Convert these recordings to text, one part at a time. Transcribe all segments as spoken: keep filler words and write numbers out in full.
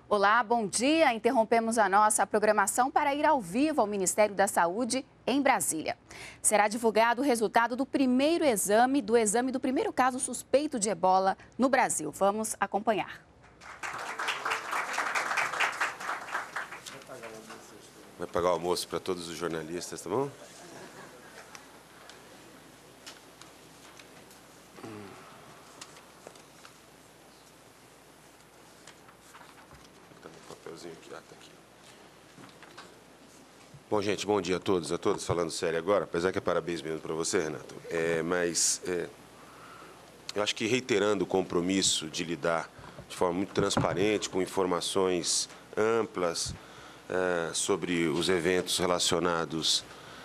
Olá, bom dia. Interrompemos a nossa programação para ir ao vivo ao Ministério da Saúde em Brasília. Será divulgado o resultado do primeiro exame, do exame do primeiro caso suspeito de ebola no Brasil. Vamos acompanhar. Vai pagar o almoço para todos os jornalistas, tá bom? Aqui. Ah, tá aqui. Bom, gente, bom dia a todos, a todos, falando sério agora, apesar que é parabéns mesmo para você, Renato. É, mas é, eu acho que reiterando o compromisso de lidar de forma muito transparente, com informações amplas é, sobre os eventos relacionados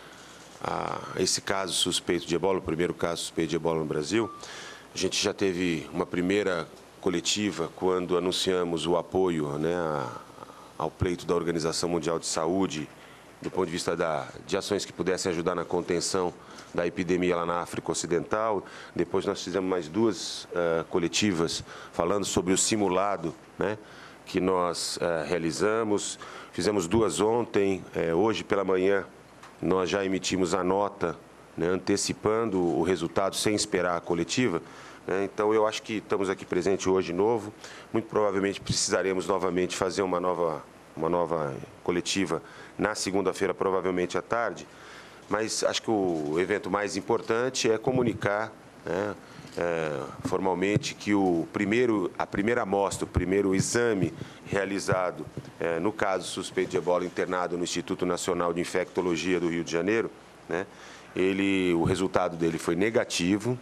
a esse caso suspeito de ebola, o primeiro caso suspeito de ebola no Brasil. A gente já teve uma primeira coletiva quando anunciamos o apoio, né, a, ao pleito da Organização Mundial de Saúde, do ponto de vista da, de ações que pudessem ajudar na contenção da epidemia lá na África Ocidental. Depois nós fizemos mais duas uh, coletivas falando sobre o simulado, né, que nós uh, realizamos. Fizemos duas ontem, uh, hoje pela manhã nós já emitimos a nota, né, antecipando o resultado sem esperar a coletiva. Então, eu acho que estamos aqui presentes hoje de novo. Muito provavelmente precisaremos novamente fazer uma nova, uma nova coletiva na segunda-feira, provavelmente à tarde. Mas acho que o evento mais importante é comunicar, né, é, formalmente que o primeiro, a primeira amostra, o primeiro exame realizado é, no caso suspeito de ebola internado no Instituto Nacional de Infectologia do Rio de Janeiro, né, ele, o resultado dele foi negativo.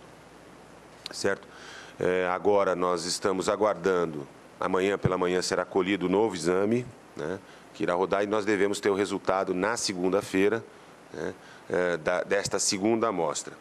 Certo? É, agora nós estamos aguardando, amanhã pela manhã será colhido o novo exame, né, que irá rodar, e nós devemos ter o resultado na segunda-feira, né, é, da, desta segunda amostra.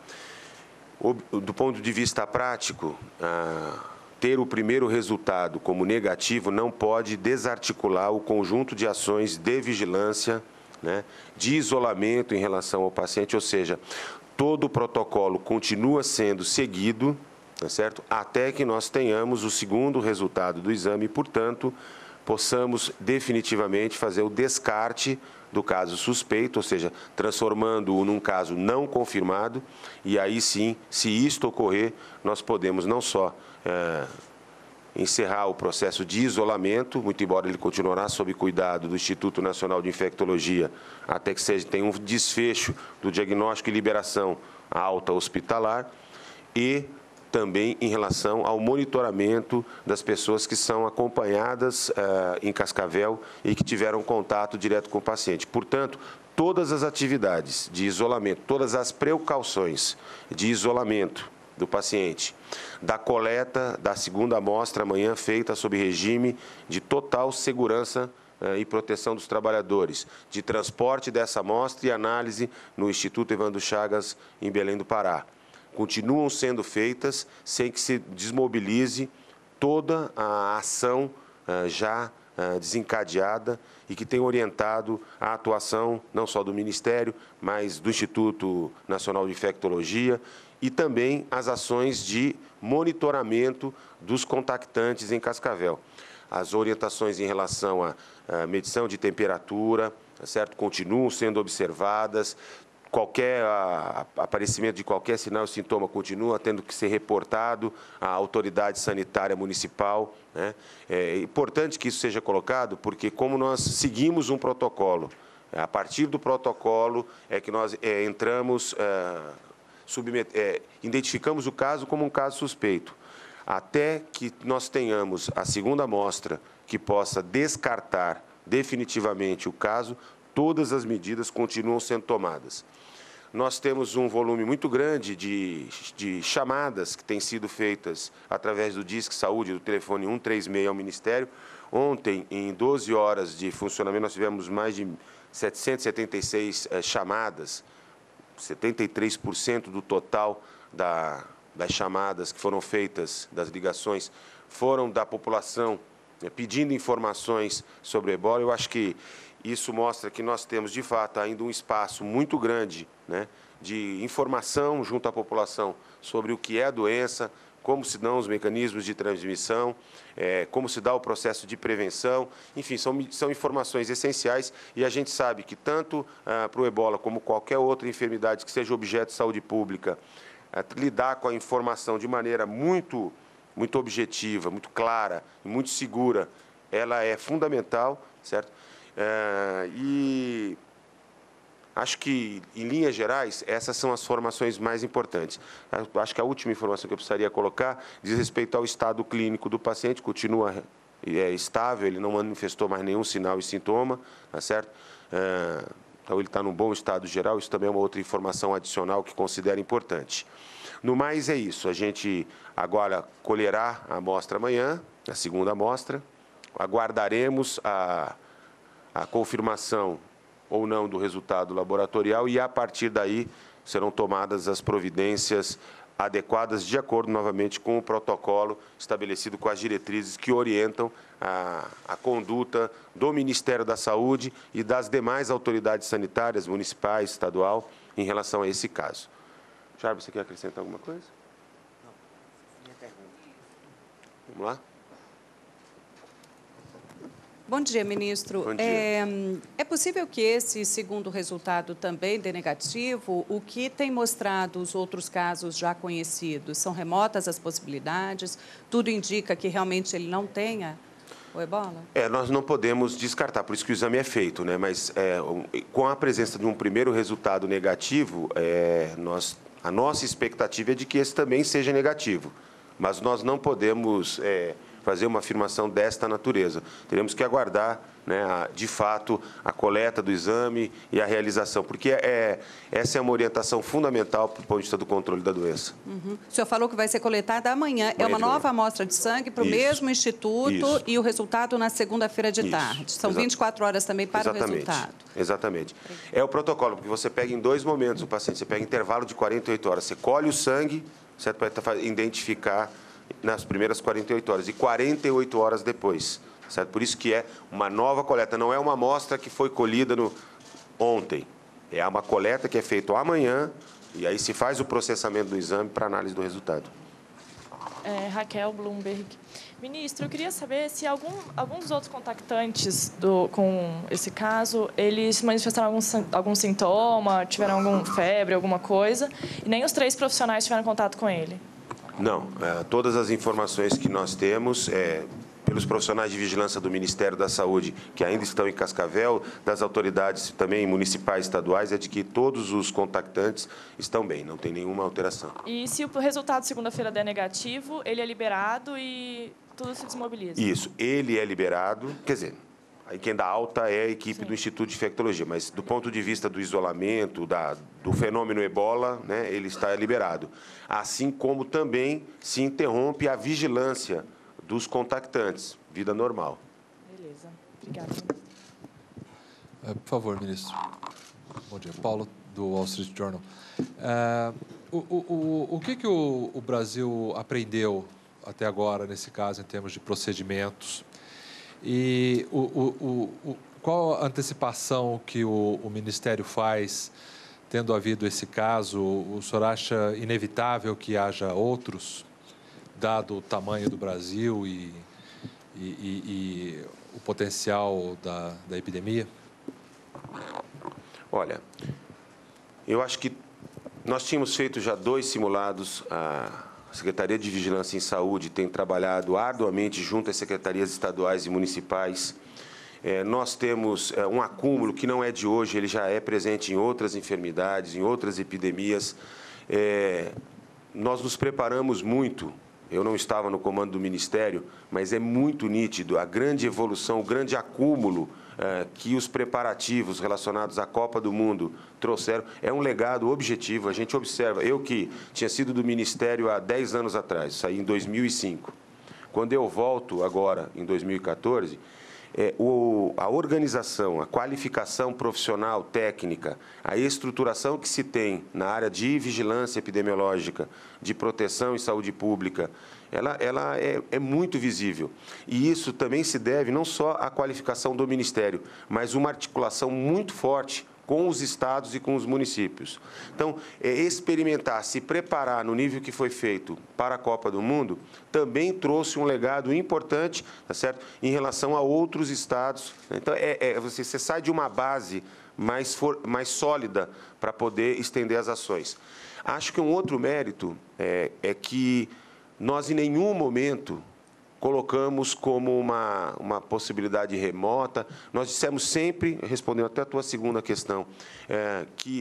O, do ponto de vista prático, ah, ter o primeiro resultado como negativo não pode desarticular o conjunto de ações de vigilância, né, de isolamento em relação ao paciente, ou seja, todo o protocolo continua sendo seguido, tá certo? Até que nós tenhamos o segundo resultado do exame e, portanto, possamos definitivamente fazer o descarte do caso suspeito, ou seja, transformando-o num caso não confirmado, e aí sim, se isto ocorrer, nós podemos não só é, encerrar o processo de isolamento, muito embora ele continuará sob cuidado do Instituto Nacional de Infectologia, até que seja, tenha um desfecho do diagnóstico e liberação alta hospitalar, e também em relação ao monitoramento das pessoas que são acompanhadas uh, em Cascavel e que tiveram contato direto com o paciente. Portanto, todas as atividades de isolamento, todas as precauções de isolamento do paciente, da coleta da segunda amostra amanhã feita sob regime de total segurança uh, e proteção dos trabalhadores, de transporte dessa amostra e análise no Instituto Evandro Chagas, em Belém do Pará, continuam sendo feitas sem que se desmobilize toda a ação uh, já uh, desencadeada e que tem orientado a atuação não só do Ministério, mas do Instituto Nacional de Infectologia e também as ações de monitoramento dos contactantes em Cascavel. As orientações em relação à, à medição de temperatura, certo, continuam sendo observadas. Qualquer a, a, aparecimento de qualquer sinal ou sintoma continua tendo que ser reportado à autoridade sanitária municipal, né? É importante que isso seja colocado, porque como nós seguimos um protocolo, a partir do protocolo é que nós é, entramos, é, submet, é, identificamos o caso como um caso suspeito. Até que nós tenhamos a segunda amostra que possa descartar definitivamente o caso, todas as medidas continuam sendo tomadas. Nós temos um volume muito grande de, de chamadas que têm sido feitas através do Disque Saúde, do telefone cento e trinta e seis ao Ministério. Ontem, em doze horas de funcionamento, nós tivemos mais de setecentas e setenta e seis eh, chamadas, setenta e três por cento do total da, das chamadas que foram feitas, das ligações, foram da população eh, pedindo informações sobre o ebola. Eu acho que isso mostra que nós temos, de fato, ainda um espaço muito grande, né, de informação junto à população sobre o que é a doença, como se dão os mecanismos de transmissão, é, como se dá o processo de prevenção, enfim, são, são informações essenciais e a gente sabe que tanto ah, para o ebola como qualquer outra enfermidade que seja objeto de saúde pública, ah, lidar com a informação de maneira muito, muito objetiva, muito clara e muito segura, ela é fundamental, certo? Ah, e acho que, em linhas gerais, essas são as formações mais importantes. Acho que a última informação que eu precisaria colocar diz respeito ao estado clínico do paciente, continua é, estável, ele não manifestou mais nenhum sinal e sintoma, tá certo? É, então, ele está num bom estado geral, isso também é uma outra informação adicional que considero importante. No mais, é isso. A gente agora colherá a amostra amanhã, a segunda amostra, aguardaremos a, a confirmação ou não do resultado laboratorial e, a partir daí, serão tomadas as providências adequadas de acordo, novamente, com o protocolo estabelecido com as diretrizes que orientam a, a conduta do Ministério da Saúde e das demais autoridades sanitárias, municipais, estadual, em relação a esse caso. Charles, você quer acrescentar alguma coisa? Não, minha pergunta. Vamos lá? Bom dia, ministro. Bom dia. É, é possível que esse segundo resultado também dê negativo? O que tem mostrado os outros casos já conhecidos? São remotas as possibilidades? Tudo indica que realmente ele não tenha o ebola? É, nós não podemos descartar, por isso que o exame é feito, né? Mas é, com a presença de um primeiro resultado negativo, é, nós, a nossa expectativa é de que esse também seja negativo. Mas nós não podemos é, fazer uma afirmação desta natureza. Teremos que aguardar, né, a, de fato, a coleta do exame e a realização, porque é, essa é uma orientação fundamental para o ponto de vista do controle da doença. Uhum. O senhor falou que vai ser coletada amanhã. É Amanhã uma nova amostra de sangue para o mesmo instituto Isso. e o resultado na segunda-feira de Isso. tarde. São Exato. vinte e quatro horas também para Exatamente. o resultado. Exatamente. É o protocolo, porque você pega em dois momentos o paciente. Você pega intervalo de quarenta e oito horas. Você colhe o sangue, certo, para identificar nas primeiras quarenta e oito horas e quarenta e oito horas depois, certo? Por isso que é uma nova coleta, não é uma amostra que foi colhida no, ontem, é uma coleta que é feita amanhã e aí se faz o processamento do exame para análise do resultado. É, Raquel Bloomberg. Ministro, eu queria saber se algum, algum dos outros contactantes do, com esse caso, eles manifestaram algum, algum sintoma, tiveram alguma febre, alguma coisa, e nem os três profissionais tiveram contato com ele. Não, é, todas as informações que nós temos, é, pelos profissionais de vigilância do Ministério da Saúde, que ainda estão em Cascavel, das autoridades também municipais e estaduais, é de que todos os contactantes estão bem, não tem nenhuma alteração. E se o resultado segunda-feira der negativo, ele é liberado e tudo se desmobiliza? Isso, ele é liberado, quer dizer, aí quem dá alta é a equipe Sim. do Instituto de Infectologia, mas do ponto de vista do isolamento, da, do fenômeno ebola, né, ele está liberado. Assim como também se interrompe a vigilância dos contactantes, vida normal. Beleza, obrigada. É, por favor, ministro. Bom dia, Paulo, do Wall Street Journal. É, o, o, o, o que, que o, o Brasil aprendeu até agora, nesse caso, em termos de procedimentos? E o, o, o, qual a antecipação que o, o Ministério faz, tendo havido esse caso? O senhor acha inevitável que haja outros, dado o tamanho do Brasil e, e, e, e o potencial da, da epidemia? Olha, eu acho que nós tínhamos feito já dois simulados. A Secretaria de Vigilância em Saúde tem trabalhado arduamente junto às secretarias estaduais e municipais. É, nós temos é, um acúmulo que não é de hoje, ele já é presente em outras enfermidades, em outras epidemias. É, nós nos preparamos muito. Eu não estava no comando do Ministério, mas é muito nítido a grande evolução, o grande acúmulo eh, que os preparativos relacionados à Copa do Mundo trouxeram. É um legado objetivo, a gente observa. Eu que tinha sido do Ministério há dez anos atrás, saí em dois mil e cinco. Quando eu volto agora, em dois mil e quatorze, é, o, a organização, a qualificação profissional, técnica, a estruturação que se tem na área de vigilância epidemiológica, de proteção e saúde pública, ela, ela é, é muito visível. E isso também se deve não só à qualificação do Ministério, mas uma articulação muito forte com os estados e com os municípios. Então, é, experimentar, se preparar no nível que foi feito para a Copa do Mundo, também trouxe um legado importante, tá certo? Em relação a outros estados. Então, é, é, você, você sai de uma base mais, for, mais sólida para poder estender as ações. Acho que um outro mérito é, é que nós, em nenhum momento, colocamos como uma, uma possibilidade remota. Nós dissemos sempre, respondendo até a tua segunda questão, é, que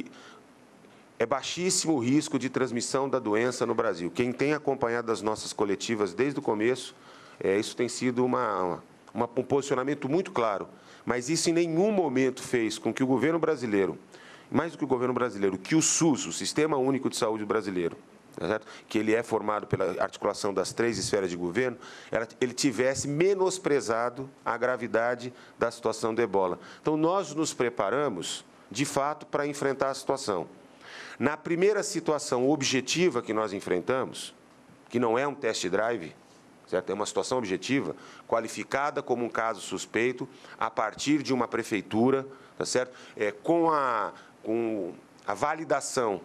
é baixíssimo o risco de transmissão da doença no Brasil. Quem tem acompanhado as nossas coletivas desde o começo, é, isso tem sido uma, uma, um posicionamento muito claro. Mas isso em nenhum momento fez com que o governo brasileiro, mais do que o governo brasileiro, que o SUS, o Sistema Único de Saúde Brasileiro, certo? Que ele é formado pela articulação das três esferas de governo, ele tivesse menosprezado a gravidade da situação do ebola. Então, nós nos preparamos, de fato, para enfrentar a situação. Na primeira situação objetiva que nós enfrentamos, que não é um test drive, certo? É uma situação objetiva, qualificada como um caso suspeito, a partir de uma prefeitura, tá certo? É, com, a, com a validação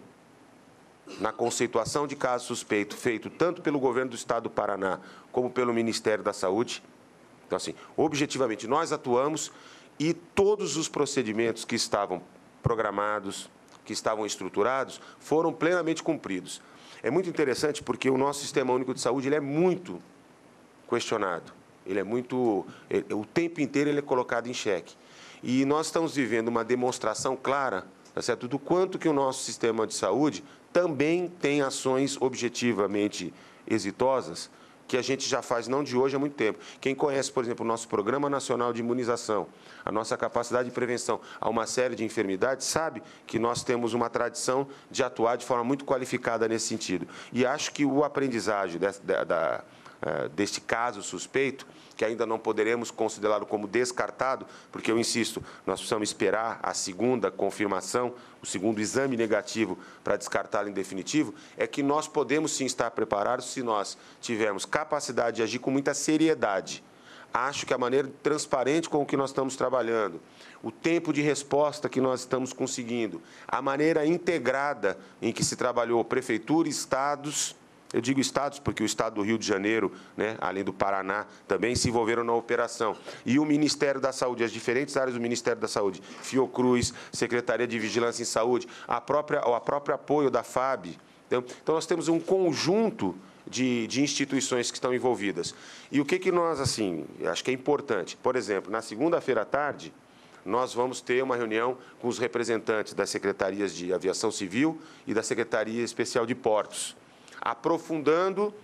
na conceituação de caso suspeito, feito tanto pelo governo do Estado do Paraná como pelo Ministério da Saúde. Então, assim, objetivamente, nós atuamos e todos os procedimentos que estavam programados, que estavam estruturados, foram plenamente cumpridos. É muito interessante porque o nosso Sistema Único de Saúde ele é muito questionado. Ele é muito... Ele, o tempo inteiro ele é colocado em xeque. E nós estamos vivendo uma demonstração clara, tá certo, do quanto que o nosso sistema de saúde também tem ações objetivamente exitosas, que a gente já faz não de hoje há muito tempo. Quem conhece, por exemplo, o nosso Programa Nacional de Imunização, a nossa capacidade de prevenção a uma série de enfermidades, sabe que nós temos uma tradição de atuar de forma muito qualificada nesse sentido. E acho que o aprendizagem dessa, da, da, deste caso suspeito, que ainda não poderemos considerá-lo como descartado, porque, eu insisto, nós precisamos esperar a segunda confirmação, o segundo exame negativo para descartá-lo em definitivo, é que nós podemos sim estar preparados se nós tivermos capacidade de agir com muita seriedade. Acho que a maneira transparente com que nós estamos trabalhando, o tempo de resposta que nós estamos conseguindo, a maneira integrada em que se trabalhou prefeitura, estados... Eu digo estados porque o estado do Rio de Janeiro, né, além do Paraná, também se envolveram na operação. E o Ministério da Saúde, as diferentes áreas do Ministério da Saúde, Fiocruz, Secretaria de Vigilância em Saúde, a própria, a próprio apoio da F A B. Então, então nós temos um conjunto de, de instituições que estão envolvidas. E o que, que nós, assim, acho que é importante. Por exemplo, na segunda-feira à tarde, nós vamos ter uma reunião com os representantes das Secretarias de Aviação Civil e da Secretaria Especial de Portos, aprofundando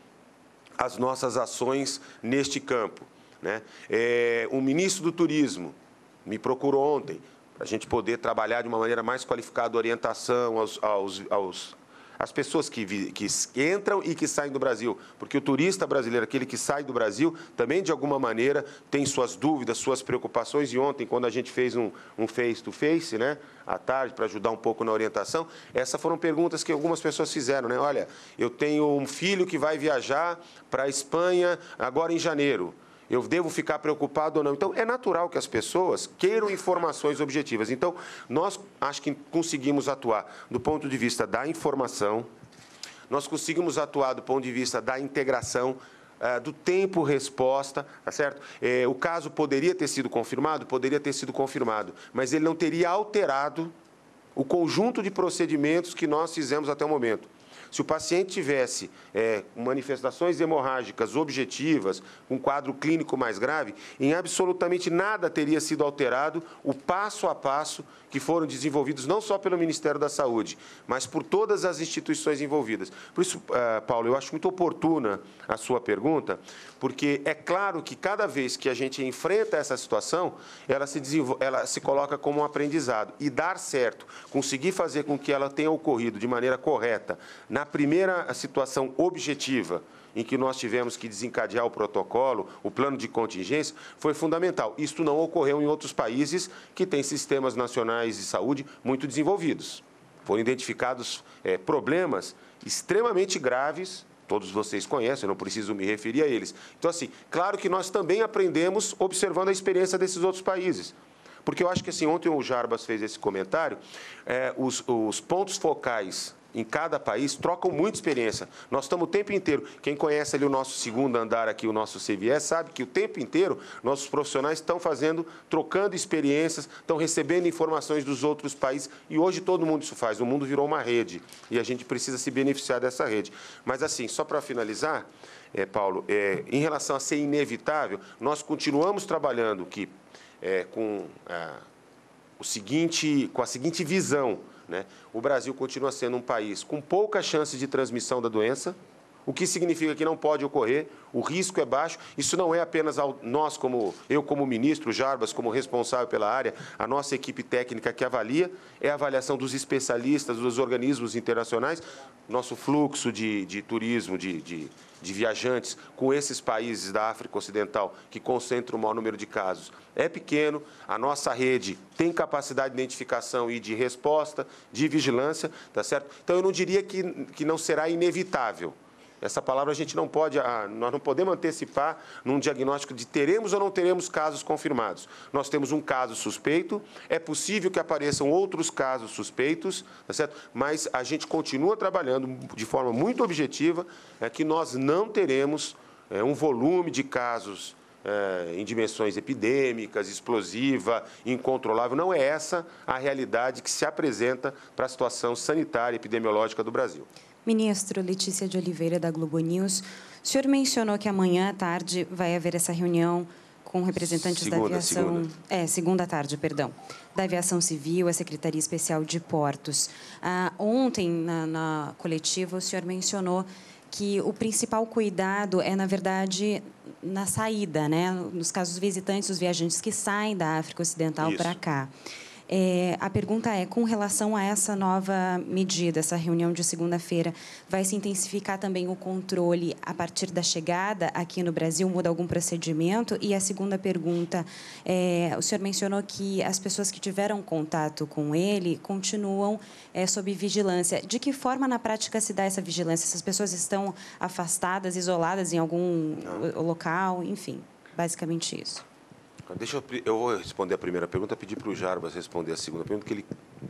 as nossas ações neste campo, né? É, o ministro do Turismo me procurou ontem para a gente poder trabalhar de uma maneira mais qualificada a orientação aos, aos, aos, às pessoas que, vi, que entram e que saem do Brasil, porque o turista brasileiro, aquele que sai do Brasil, também, de alguma maneira, tem suas dúvidas, suas preocupações. E ontem, quando a gente fez um, um face-to-face, né, à tarde, para ajudar um pouco na orientação, essas foram perguntas que algumas pessoas fizeram, né? Olha, eu tenho um filho que vai viajar para a Espanha agora em janeiro. Eu devo ficar preocupado ou não? Então, é natural que as pessoas queiram informações objetivas. Então, nós acho que conseguimos atuar do ponto de vista da informação, nós conseguimos atuar do ponto de vista da integração, uh, do tempo-resposta, tá certo? É, o caso poderia ter sido confirmado? Poderia ter sido confirmado, mas ele não teria alterado o conjunto de procedimentos que nós fizemos até o momento. Se o paciente tivesse é, manifestações hemorrágicas objetivas, um quadro clínico mais grave, em absolutamente nada teria sido alterado o passo a passo que foram desenvolvidos não só pelo Ministério da Saúde, mas por todas as instituições envolvidas. Por isso, uh, Paulo, eu acho muito oportuna a sua pergunta, porque é claro que cada vez que a gente enfrenta essa situação, ela se, desenvolve, ela se coloca como um aprendizado. E dar certo, conseguir fazer com que ela tenha ocorrido de maneira correta, na primeira situação objetiva, em que nós tivemos que desencadear o protocolo, o plano de contingência, foi fundamental. Isto não ocorreu em outros países que têm sistemas nacionais de saúde muito desenvolvidos. Foram identificados é, problemas extremamente graves, todos vocês conhecem, eu não preciso me referir a eles. Então, assim, claro que nós também aprendemos observando a experiência desses outros países. Porque eu acho que, assim, ontem o Jarbas fez esse comentário, é, os, os pontos focais em cada país trocam muita experiência. Nós estamos o tempo inteiro, quem conhece ali o nosso segundo andar aqui, o nosso C V S, sabe que o tempo inteiro nossos profissionais estão fazendo, trocando experiências, estão recebendo informações dos outros países, e hoje todo mundo isso faz, o mundo virou uma rede, e a gente precisa se beneficiar dessa rede. Mas, assim, só para finalizar, é, Paulo, é, em relação a ser inevitável, nós continuamos trabalhando que, é, com, é, o seguinte, com a seguinte visão, né? O Brasil continua sendo um país com pouca chance de transmissão da doença, o que significa que não pode ocorrer, o risco é baixo. Isso não é apenas ao, nós, como eu como ministro, Jarbas como responsável pela área, a nossa equipe técnica que avalia, é a avaliação dos especialistas, dos organismos internacionais, nosso fluxo de, de turismo, de, de, de viajantes com esses países da África Ocidental, que concentram o maior número de casos, é pequeno, a nossa rede tem capacidade de identificação e de resposta, de vigilância, tá certo? Então, eu não diria que, que não será inevitável. Essa palavra a gente não pode, nós não podemos antecipar num diagnóstico de teremos ou não teremos casos confirmados. Nós temos um caso suspeito, é possível que apareçam outros casos suspeitos, tá certo? Mas a gente continua trabalhando de forma muito objetiva, é que nós não teremos é, um volume de casos é, em dimensões epidêmicas, explosiva, incontrolável. Não é essa a realidade que se apresenta para a situação sanitária e epidemiológica do Brasil. Ministro, Letícia de Oliveira, da Globo News. O senhor mencionou que amanhã à tarde vai haver essa reunião com representantes segunda, da aviação... Segunda. É, segunda tarde, perdão. Da Aviação Civil, a Secretaria Especial de Portos. Ah, ontem, na, na coletiva, o senhor mencionou que o principal cuidado é, na verdade, na saída, né? Nos casos visitantes, os viajantes que saem da África Ocidental para cá. É, a pergunta é, com relação a essa nova medida, essa reunião de segunda-feira, vai se intensificar também o controle a partir da chegada aqui no Brasil? Muda algum procedimento? E a segunda pergunta, é, o senhor mencionou que as pessoas que tiveram contato com ele continuam é, sob vigilância. De que forma, na prática, se dá essa vigilância? Essas pessoas estão afastadas, isoladas em algum Não. local? Enfim, basicamente isso. Deixa eu, eu vou responder a primeira pergunta, pedir para o Jarbas responder a segunda pergunta, que ele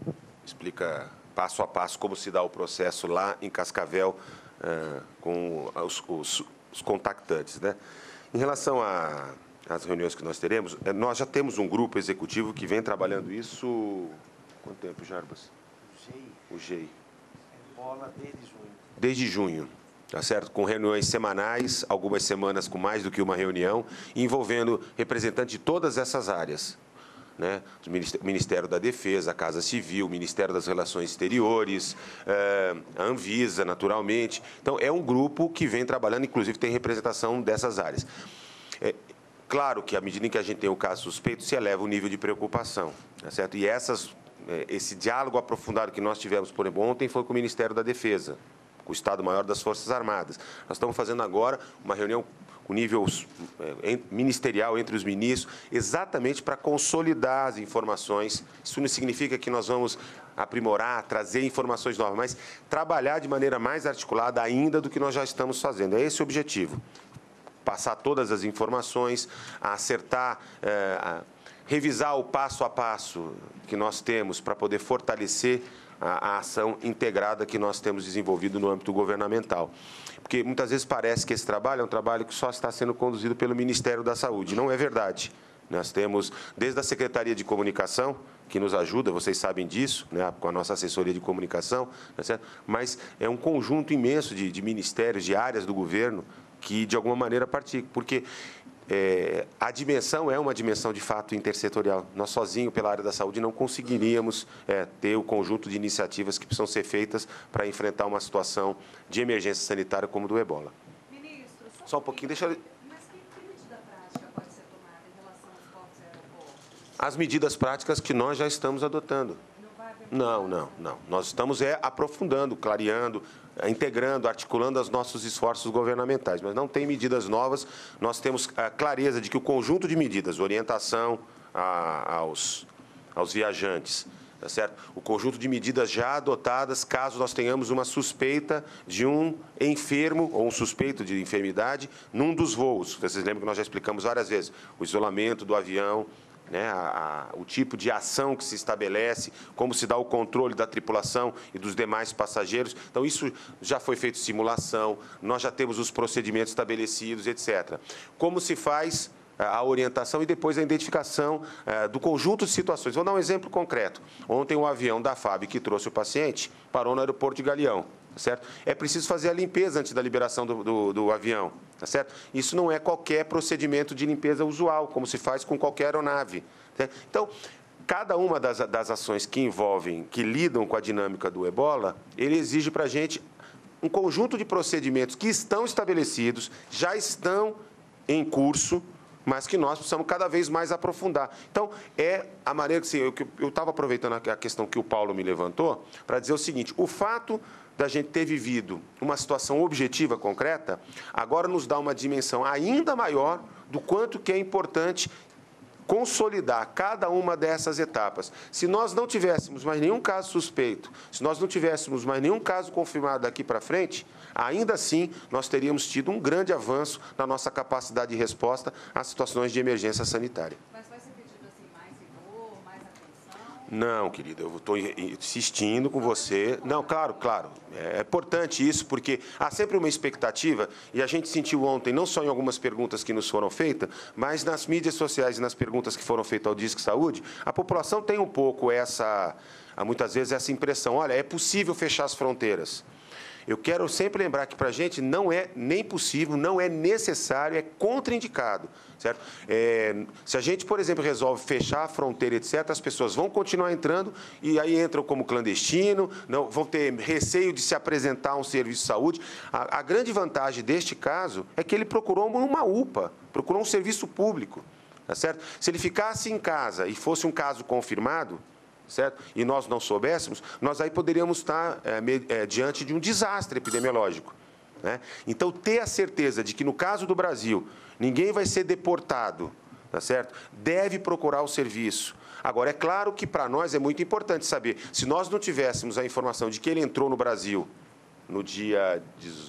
explica passo a passo como se dá o processo lá em Cascavel uh, com os, os, os contactantes, né? Em relação às reuniões que nós teremos, nós já temos um grupo executivo que vem trabalhando isso... Quanto tempo, Jarbas? O G E I. O G E I. É bola desde junho. Desde junho. Tá certo? Com reuniões semanais, algumas semanas com mais do que uma reunião, envolvendo representantes de todas essas áreas, né? O Ministério da Defesa, a Casa Civil, o Ministério das Relações Exteriores, a Anvisa, naturalmente. Então, é um grupo que vem trabalhando, inclusive tem representação dessas áreas. É, claro que, à medida em que a gente tem o caso suspeito, se eleva o nível de preocupação, tá certo? E essas, esse diálogo aprofundado que nós tivemos, por exemplo, ontem foi com o Ministério da Defesa, o Estado-Maior das Forças Armadas. Nós estamos fazendo agora uma reunião com nível é, ministerial entre os ministros, exatamente para consolidar as informações. Isso não significa que nós vamos aprimorar, trazer informações novas, mas trabalhar de maneira mais articulada ainda do que nós já estamos fazendo. É esse o objetivo. Passar todas as informações, acertar, é, a revisar o passo a passo que nós temos para poder fortalecer A, a ação integrada que nós temos desenvolvido no âmbito governamental. Porque muitas vezes parece que esse trabalho é um trabalho que só está sendo conduzido pelo Ministério da Saúde. Não é verdade. Nós temos, desde a Secretaria de Comunicação, que nos ajuda, vocês sabem disso, né, com a nossa assessoria de comunicação, tá certo? Mas é um conjunto imenso de, de ministérios, de áreas do governo, que de alguma maneira participam. Porque É, a dimensão é uma dimensão, de fato, intersetorial. Nós, sozinhos, pela área da saúde, não conseguiríamos é, ter o conjunto de iniciativas que precisam ser feitas para enfrentar uma situação de emergência sanitária como do ebola. Ministro, só, só um pouquinho, deixa eu... Mas que, que medida prática pode ser tomada em relação aos portos e aeroportos? As medidas práticas que nós já estamos adotando. Não, não, não. Nós estamos é, aprofundando, clareando, integrando, articulando os nossos esforços governamentais, mas não tem medidas novas. Nós temos a clareza de que o conjunto de medidas, orientação a, aos, aos viajantes, tá certo? O conjunto de medidas já adotadas, caso nós tenhamos uma suspeita de um enfermo ou um suspeito de enfermidade num dos voos. Vocês lembram que nós já explicamos várias vezes o isolamento do avião, né, a, a, o tipo de ação que se estabelece, como se dá o controle da tripulação e dos demais passageiros. Então, isso já foi feito simulação, nós já temos os procedimentos estabelecidos, etcétera. Como se faz a orientação e depois a identificação eh, do conjunto de situações. Vou dar um exemplo concreto. Ontem, um avião da F A B que trouxe o paciente parou no aeroporto de Galeão. Certo? É preciso fazer a limpeza antes da liberação do, do, do avião. Tá certo? Isso não é qualquer procedimento de limpeza usual, como se faz com qualquer aeronave. Certo? Então, cada uma das, das ações que envolvem, que lidam com a dinâmica do ebola, ele exige para a gente um conjunto de procedimentos que estão estabelecidos, já estão em curso, mas que nós precisamos cada vez mais aprofundar. Então, é a maneira que... Assim, eu estava aproveitando a questão que o Paulo me levantou para dizer o seguinte: o fato da gente ter vivido uma situação objetiva, concreta, agora nos dá uma dimensão ainda maior do quanto que é importante consolidar cada uma dessas etapas. Se nós não tivéssemos mais nenhum caso suspeito, se nós não tivéssemos mais nenhum caso confirmado daqui para frente, ainda assim nós teríamos tido um grande avanço na nossa capacidade de resposta às situações de emergência sanitária. Mas vai ser pedido assim mais rigor, mais atenção? Não, querida, eu estou insistindo com você. Não, claro, claro. É importante isso, porque há sempre uma expectativa, e a gente sentiu ontem, não só em algumas perguntas que nos foram feitas, mas nas mídias sociais e nas perguntas que foram feitas ao Disque Saúde, a população tem um pouco essa, muitas vezes, essa impressão: olha, é possível fechar as fronteiras. Eu quero sempre lembrar que para a gente não é nem possível, não é necessário, é contraindicado, certo? É, se a gente, por exemplo, resolve fechar a fronteira, etcétera, as pessoas vão continuar entrando e aí entram como clandestino, não, vão ter receio de se apresentar a um serviço de saúde. A, a grande vantagem deste caso é que ele procurou uma U P A, procurou um serviço público, tá certo? Se ele ficasse em casa e fosse um caso confirmado, certo? E nós não soubéssemos, nós aí poderíamos estar é, me, é, diante de um desastre epidemiológico, né? Então, ter a certeza de que, no caso do Brasil, ninguém vai ser deportado, tá certo? Deve procurar o serviço. Agora, é claro que para nós é muito importante saber, se nós não tivéssemos a informação de que ele entrou no Brasil no dia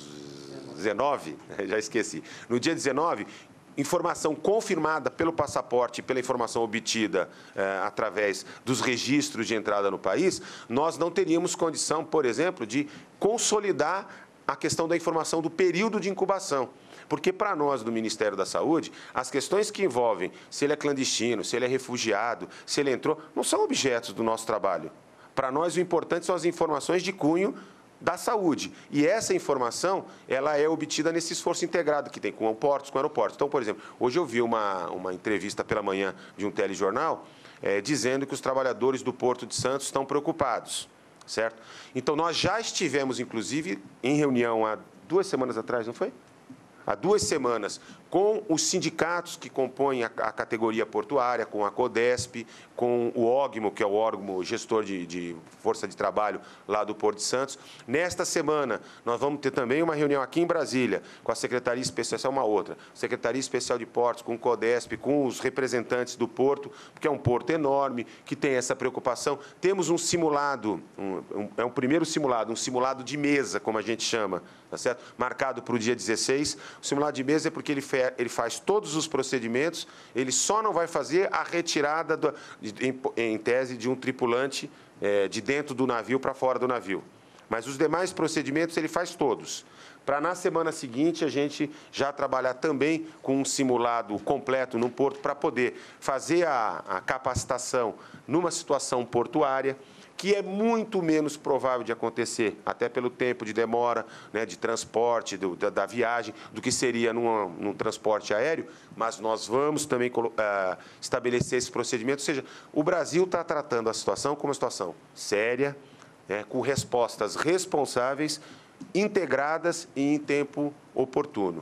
dezenove, já esqueci, no dia dezenove, informação confirmada pelo passaporte, pela informação obtida eh, através dos registros de entrada no país, nós não teríamos condição, por exemplo, de consolidar a questão da informação do período de incubação. Porque, para nós, do Ministério da Saúde, as questões que envolvem se ele é clandestino, se ele é refugiado, se ele entrou, não são objetos do nosso trabalho. Para nós, o importante são as informações de cunho da saúde. E essa informação, ela é obtida nesse esforço integrado que tem com portos, com aeroportos. Então, por exemplo, hoje eu vi uma, uma entrevista pela manhã de um telejornal é, dizendo que os trabalhadores do Porto de Santos estão preocupados, certo? Então, nós já estivemos, inclusive, em reunião há duas semanas atrás, não foi? Há duas semanas, com os sindicatos que compõem a, a categoria portuária, com a CODESP, com o OGMO, que é o órgão gestor de, de força de trabalho lá do Porto de Santos. Nesta semana, nós vamos ter também uma reunião aqui em Brasília, com a Secretaria Especial, essa é uma outra, Secretaria Especial de Portos, com o CODESP, com os representantes do Porto, porque é um porto enorme, que tem essa preocupação. Temos um simulado, um, um, é um primeiro simulado, um simulado de mesa, como a gente chama, tá certo? Marcado para o dia dezesseis. O simulado de mesa é porque ele, fe, ele faz todos os procedimentos, ele só não vai fazer a retirada, do, em, em tese, de um tripulante é, de dentro do navio para fora do navio. Mas os demais procedimentos ele faz todos. Para, na semana seguinte, a gente já trabalhar também com um simulado completo no porto para poder fazer a, a capacitação numa situação portuária, que é muito menos provável de acontecer, até pelo tempo de demora, né, de transporte, do, da, da viagem, do que seria numa, num transporte aéreo, mas nós vamos também uh, estabelecer esse procedimento. Ou seja, o Brasil está tratando a situação como uma situação séria, né, com respostas responsáveis, integradas e em tempo oportuno.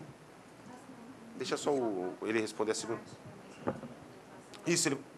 Deixa só o, ele responder a segunda. Isso, ele...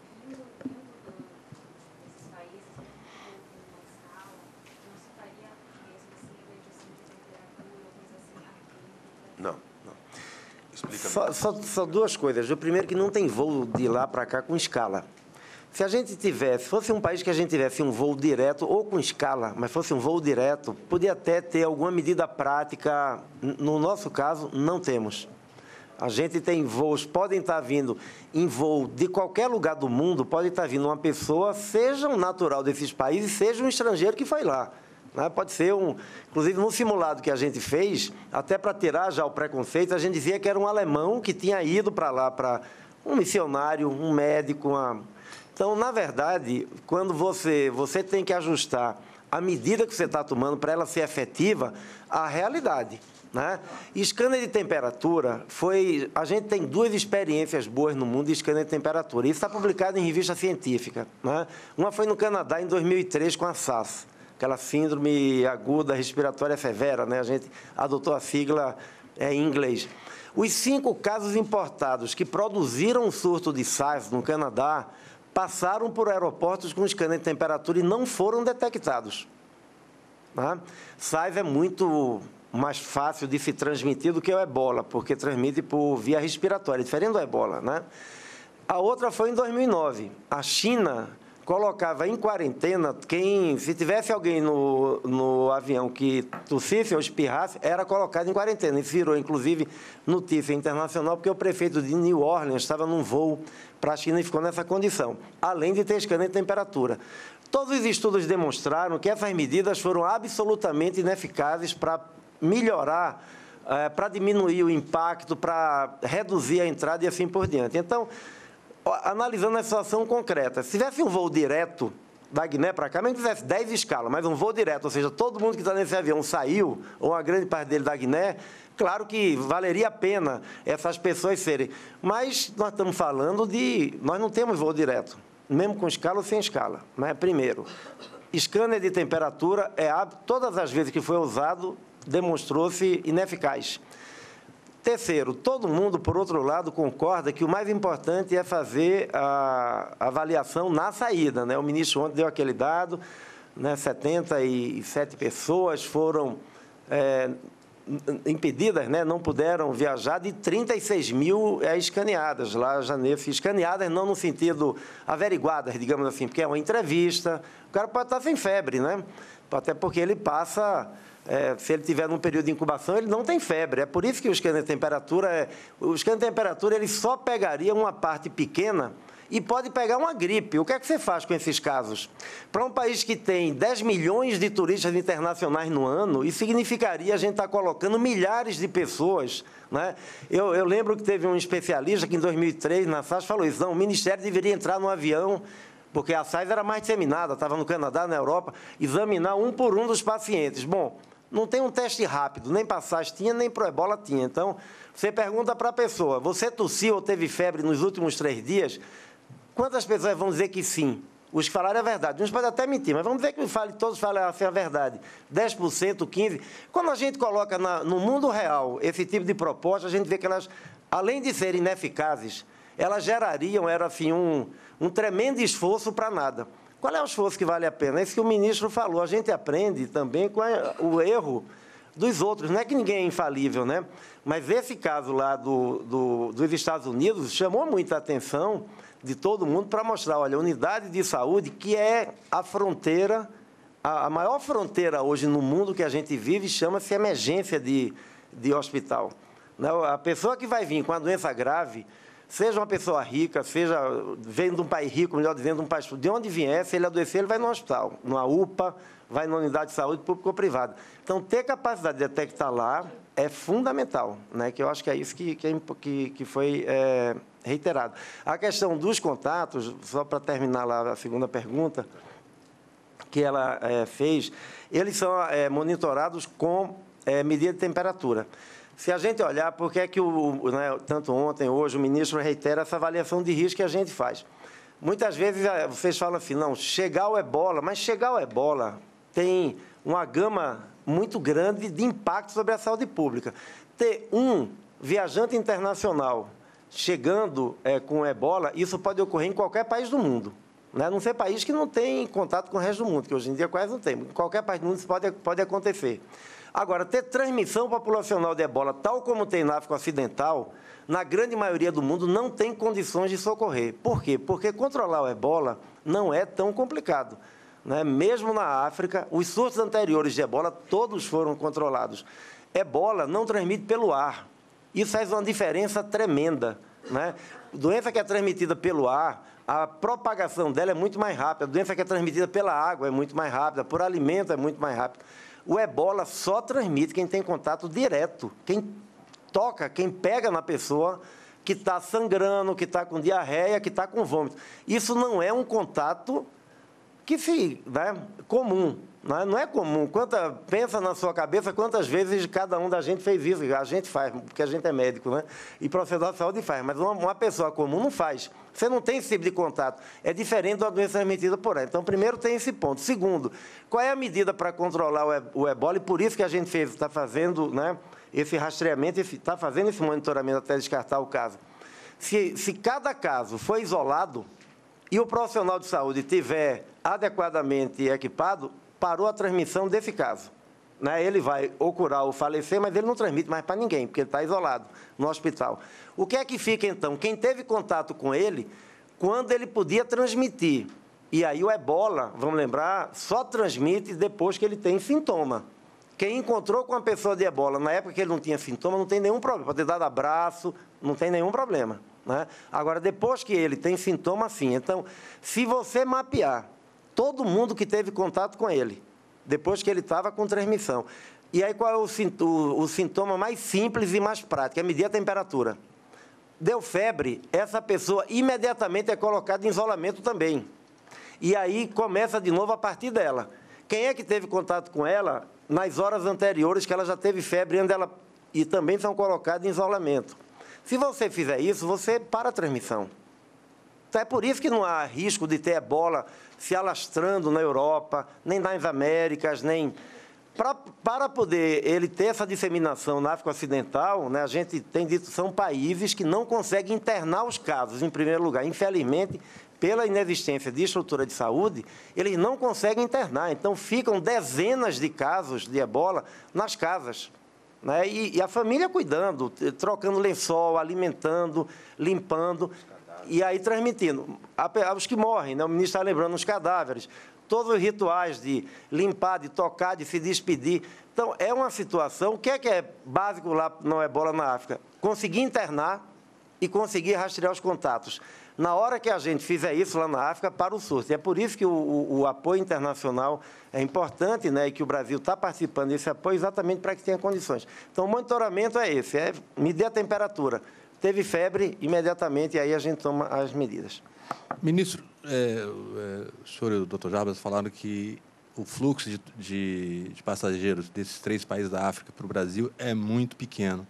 Não, não. Explica. Só, só, só duas coisas. O primeiro, que não tem voo de lá para cá com escala. Se a gente tivesse, fosse um país que a gente tivesse um voo direto, ou com escala, mas fosse um voo direto, podia até ter alguma medida prática. No nosso caso, não temos. A gente tem voos, podem estar vindo em voo de qualquer lugar do mundo, pode estar vindo uma pessoa, seja um natural desses países, seja um estrangeiro que foi lá. Né? Pode ser um... Inclusive, no simulado que a gente fez, até para tirar já o preconceito, a gente dizia que era um alemão que tinha ido para lá, para um missionário, um médico. Uma... Então, na verdade, quando você, você tem que ajustar a medida que você está tomando para ela ser efetiva à realidade. Né? E scanner de temperatura foi... A gente tem duas experiências boas no mundo de scanner de temperatura. Isso está publicado em revista científica. Né? Uma foi no Canadá, em dois mil e três, com a S A S, aquela síndrome aguda respiratória severa. Né? A gente adotou a sigla é, em inglês. Os cinco casos importados que produziram um surto de SARS no Canadá passaram por aeroportos com scanner de temperatura e não foram detectados. Né? SARS é muito... mais fácil de se transmitir do que o ebola, porque transmite por via respiratória, diferente do ebola. Né? A outra foi em dois mil e nove. A China colocava em quarentena quem, se tivesse alguém no, no avião que tossisse ou espirrasse, era colocado em quarentena. Isso virou, inclusive, notícia internacional, porque o prefeito de New Orleans estava num voo para a China e ficou nessa condição, além de ter scanner de temperatura. Todos os estudos demonstraram que essas medidas foram absolutamente ineficazes para melhorar, é, para diminuir o impacto, para reduzir a entrada e assim por diante. Então, analisando a situação concreta, se tivesse um voo direto da Guiné para cá, mesmo que tivesse dez escalas, mas um voo direto, ou seja, todo mundo que está nesse avião saiu, ou uma grande parte dele da Guiné, claro que valeria a pena essas pessoas serem. Mas nós estamos falando de... Nós não temos voo direto, mesmo com escala ou sem escala. Né? Primeiro, scanner de temperatura, é todas as vezes que foi usado, demonstrou-se ineficaz. Terceiro, todo mundo, por outro lado, concorda que o mais importante é fazer a avaliação na saída. Né? O ministro ontem deu aquele dado, né? setenta e sete pessoas foram é, impedidas, né? Não puderam viajar, de trinta e seis mil é, escaneadas lá, janeiro. Escaneadas não no sentido averiguadas, digamos assim, porque é uma entrevista, o cara pode estar sem febre, né? Até porque ele passa... É, se ele tiver num período de incubação, ele não tem febre. É por isso que o scanner de temperatura, é, o scanner de temperatura ele só pegaria uma parte pequena e pode pegar uma gripe. O que é que você faz com esses casos? Para um país que tem dez milhões de turistas internacionais no ano, isso significaria a gente estar colocando milhares de pessoas. Né? Eu, eu lembro que teve um especialista que em dois mil e três, na S A S, falou isso, não, o Ministério deveria entrar no avião, porque a S A S era mais disseminada, estava no Canadá, na Europa, examinar um por um dos pacientes. Bom, não tem um teste rápido, nem para SARS tinha, nem para o ebola tinha. Então, você pergunta para a pessoa, você tossiu ou teve febre nos últimos três dias? Quantas pessoas vão dizer que sim? Os que falaram é verdade. Uns podem até mentir, mas vamos dizer que fale, todos falem assim, a verdade. dez por cento, quinze por cento. Quando a gente coloca na, no mundo real esse tipo de proposta, a gente vê que elas, além de serem ineficazes, elas gerariam, era assim, um, um tremendo esforço para nada. Qual é o esforço que vale a pena? É isso que o ministro falou. A gente aprende também com a, o erro dos outros. Não é que ninguém é infalível, né? Mas esse caso lá do, do, dos Estados Unidos chamou muita atenção de todo mundo para mostrar, olha, a unidade de saúde, que é a fronteira, a, a maior fronteira hoje no mundo que a gente vive, chama-se emergência de, de hospital. A pessoa que vai vir com uma doença grave, seja uma pessoa rica, seja vem de um país rico, melhor dizendo, de um país... De onde vier, se ele adoecer, ele vai no hospital, numa U P A, vai na unidade de saúde pública ou privada. Então, ter capacidade de detectar lá é fundamental, né? Que eu acho que é isso que, que, que foi é, reiterado. A questão dos contatos, só para terminar lá a segunda pergunta que ela é, fez, eles são é, monitorados com é, medida de temperatura. Se a gente olhar, por que é que, o, né, tanto ontem, hoje, o ministro reitera essa avaliação de risco que a gente faz? Muitas vezes vocês falam assim, não, chegar ao ebola, mas chegar ao ebola tem uma gama muito grande de impacto sobre a saúde pública. Ter um viajante internacional chegando é, com ebola, isso pode ocorrer em qualquer país do mundo. Né? Não ser país que não tem contato com o resto do mundo, que hoje em dia quase não tem. Em qualquer país do mundo isso pode, pode acontecer. Agora, ter transmissão populacional de ebola, tal como tem na África Ocidental, na grande maioria do mundo, não tem condições de socorrer. Por quê? Porque controlar o ebola não é tão complicado. Né? Mesmo na África, os surtos anteriores de ebola, todos foram controlados. Ebola não transmite pelo ar. Isso faz uma diferença tremenda, né? Doença que é transmitida pelo ar, a propagação dela é muito mais rápida. A doença que é transmitida pela água é muito mais rápida, por alimento é muito mais rápida. O ebola só transmite quem tem contato direto, quem toca, quem pega na pessoa que está sangrando, que está com diarreia, que está com vômito. Isso não é um contato que se, né, comum. Né? Não é comum. Quanta, pensa na sua cabeça quantas vezes cada um da gente fez isso. A gente faz, porque a gente é médico, né? E profissional de saúde faz. Mas uma, uma pessoa comum não faz. Você não tem esse tipo de contato. É diferente de uma doença transmitida por ela. Então, primeiro, tem esse ponto. Segundo, qual é a medida para controlar o ebola? E por isso que a gente fez, está fazendo, né, esse rastreamento, está fazendo esse monitoramento até descartar o caso. Se, se cada caso for isolado e o profissional de saúde estiver adequadamente equipado, parou a transmissão desse caso. Né? Ele vai ou curar ou falecer, mas ele não transmite mais para ninguém, porque ele está isolado no hospital. O que é que fica, então? Quem teve contato com ele, quando ele podia transmitir. E aí o ebola, vamos lembrar, só transmite depois que ele tem sintoma. Quem encontrou com uma pessoa de ebola na época que ele não tinha sintoma, não tem nenhum problema. Pode ter dado abraço, não tem nenhum problema. Né? Agora, depois que ele tem sintoma, sim. Então, se você mapear todo mundo que teve contato com ele, depois que ele estava com transmissão, e aí qual é o, o, o sintoma mais simples e mais prático? É medir a temperatura. Deu febre, essa pessoa imediatamente é colocada em isolamento também. E aí começa de novo a partir dela. Quem é que teve contato com ela nas horas anteriores que ela já teve febre onde ela, e também são colocados em isolamento? Se você fizer isso, você para a transmissão. Então, é por isso que não há risco de ter ebola se alastrando na Europa, nem nas Américas, nem... Pra, para poder ele ter essa disseminação na África Ocidental, né, a gente tem dito que são países que não conseguem internar os casos, em primeiro lugar. Infelizmente, pela inexistência de estrutura de saúde, eles não conseguem internar. Então, ficam dezenas de casos de ebola nas casas. Né, e, e a família cuidando, trocando lençol, alimentando, limpando, e aí transmitindo. Os que morrem, né, o ministro está lembrando os cadáveres, todos os rituais de limpar, de tocar, de se despedir. Então, é uma situação, o que é que é básico lá no ebola na África? Conseguir internar e conseguir rastrear os contatos. Na hora que a gente fizer isso lá na África, para o surto. E é por isso que o, o, o apoio internacional é importante, né, e que o Brasil está participando desse apoio exatamente para que tenha condições. Então, o monitoramento é esse, é medir a temperatura. Teve febre, imediatamente, e aí a gente toma as medidas. Ministro, é, é, o senhor e o doutor Jarbas falaram que o fluxo de, de, de passageiros desses três países da África para o Brasil é muito pequeno.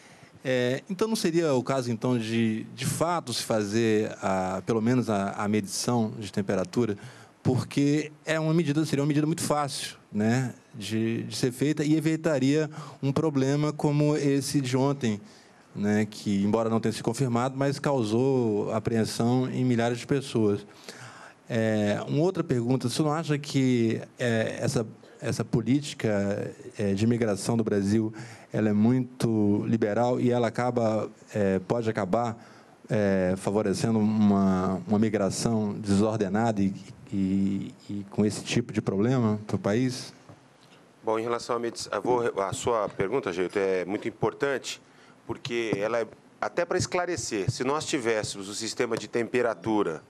É, então, não seria o caso, então, de, de fato, se fazer, a, pelo menos, a, a medição de temperatura, porque é uma medida, seria uma medida muito fácil, né, de, de ser feita e evitaria um problema como esse de ontem, né, que, embora não tenha se confirmado, mas causou apreensão em milhares de pessoas. É, uma outra pergunta, você não acha que é, essa, essa política é, de imigração do Brasil ela é muito liberal e ela acaba, é, pode acabar é, favorecendo uma, uma migração desordenada e, e, e com esse tipo de problema para o país? Bom, em relação à medicina, a sua pergunta, Geito, é muito importante, porque ela é, até para esclarecer, se nós tivéssemos o sistema de temperatura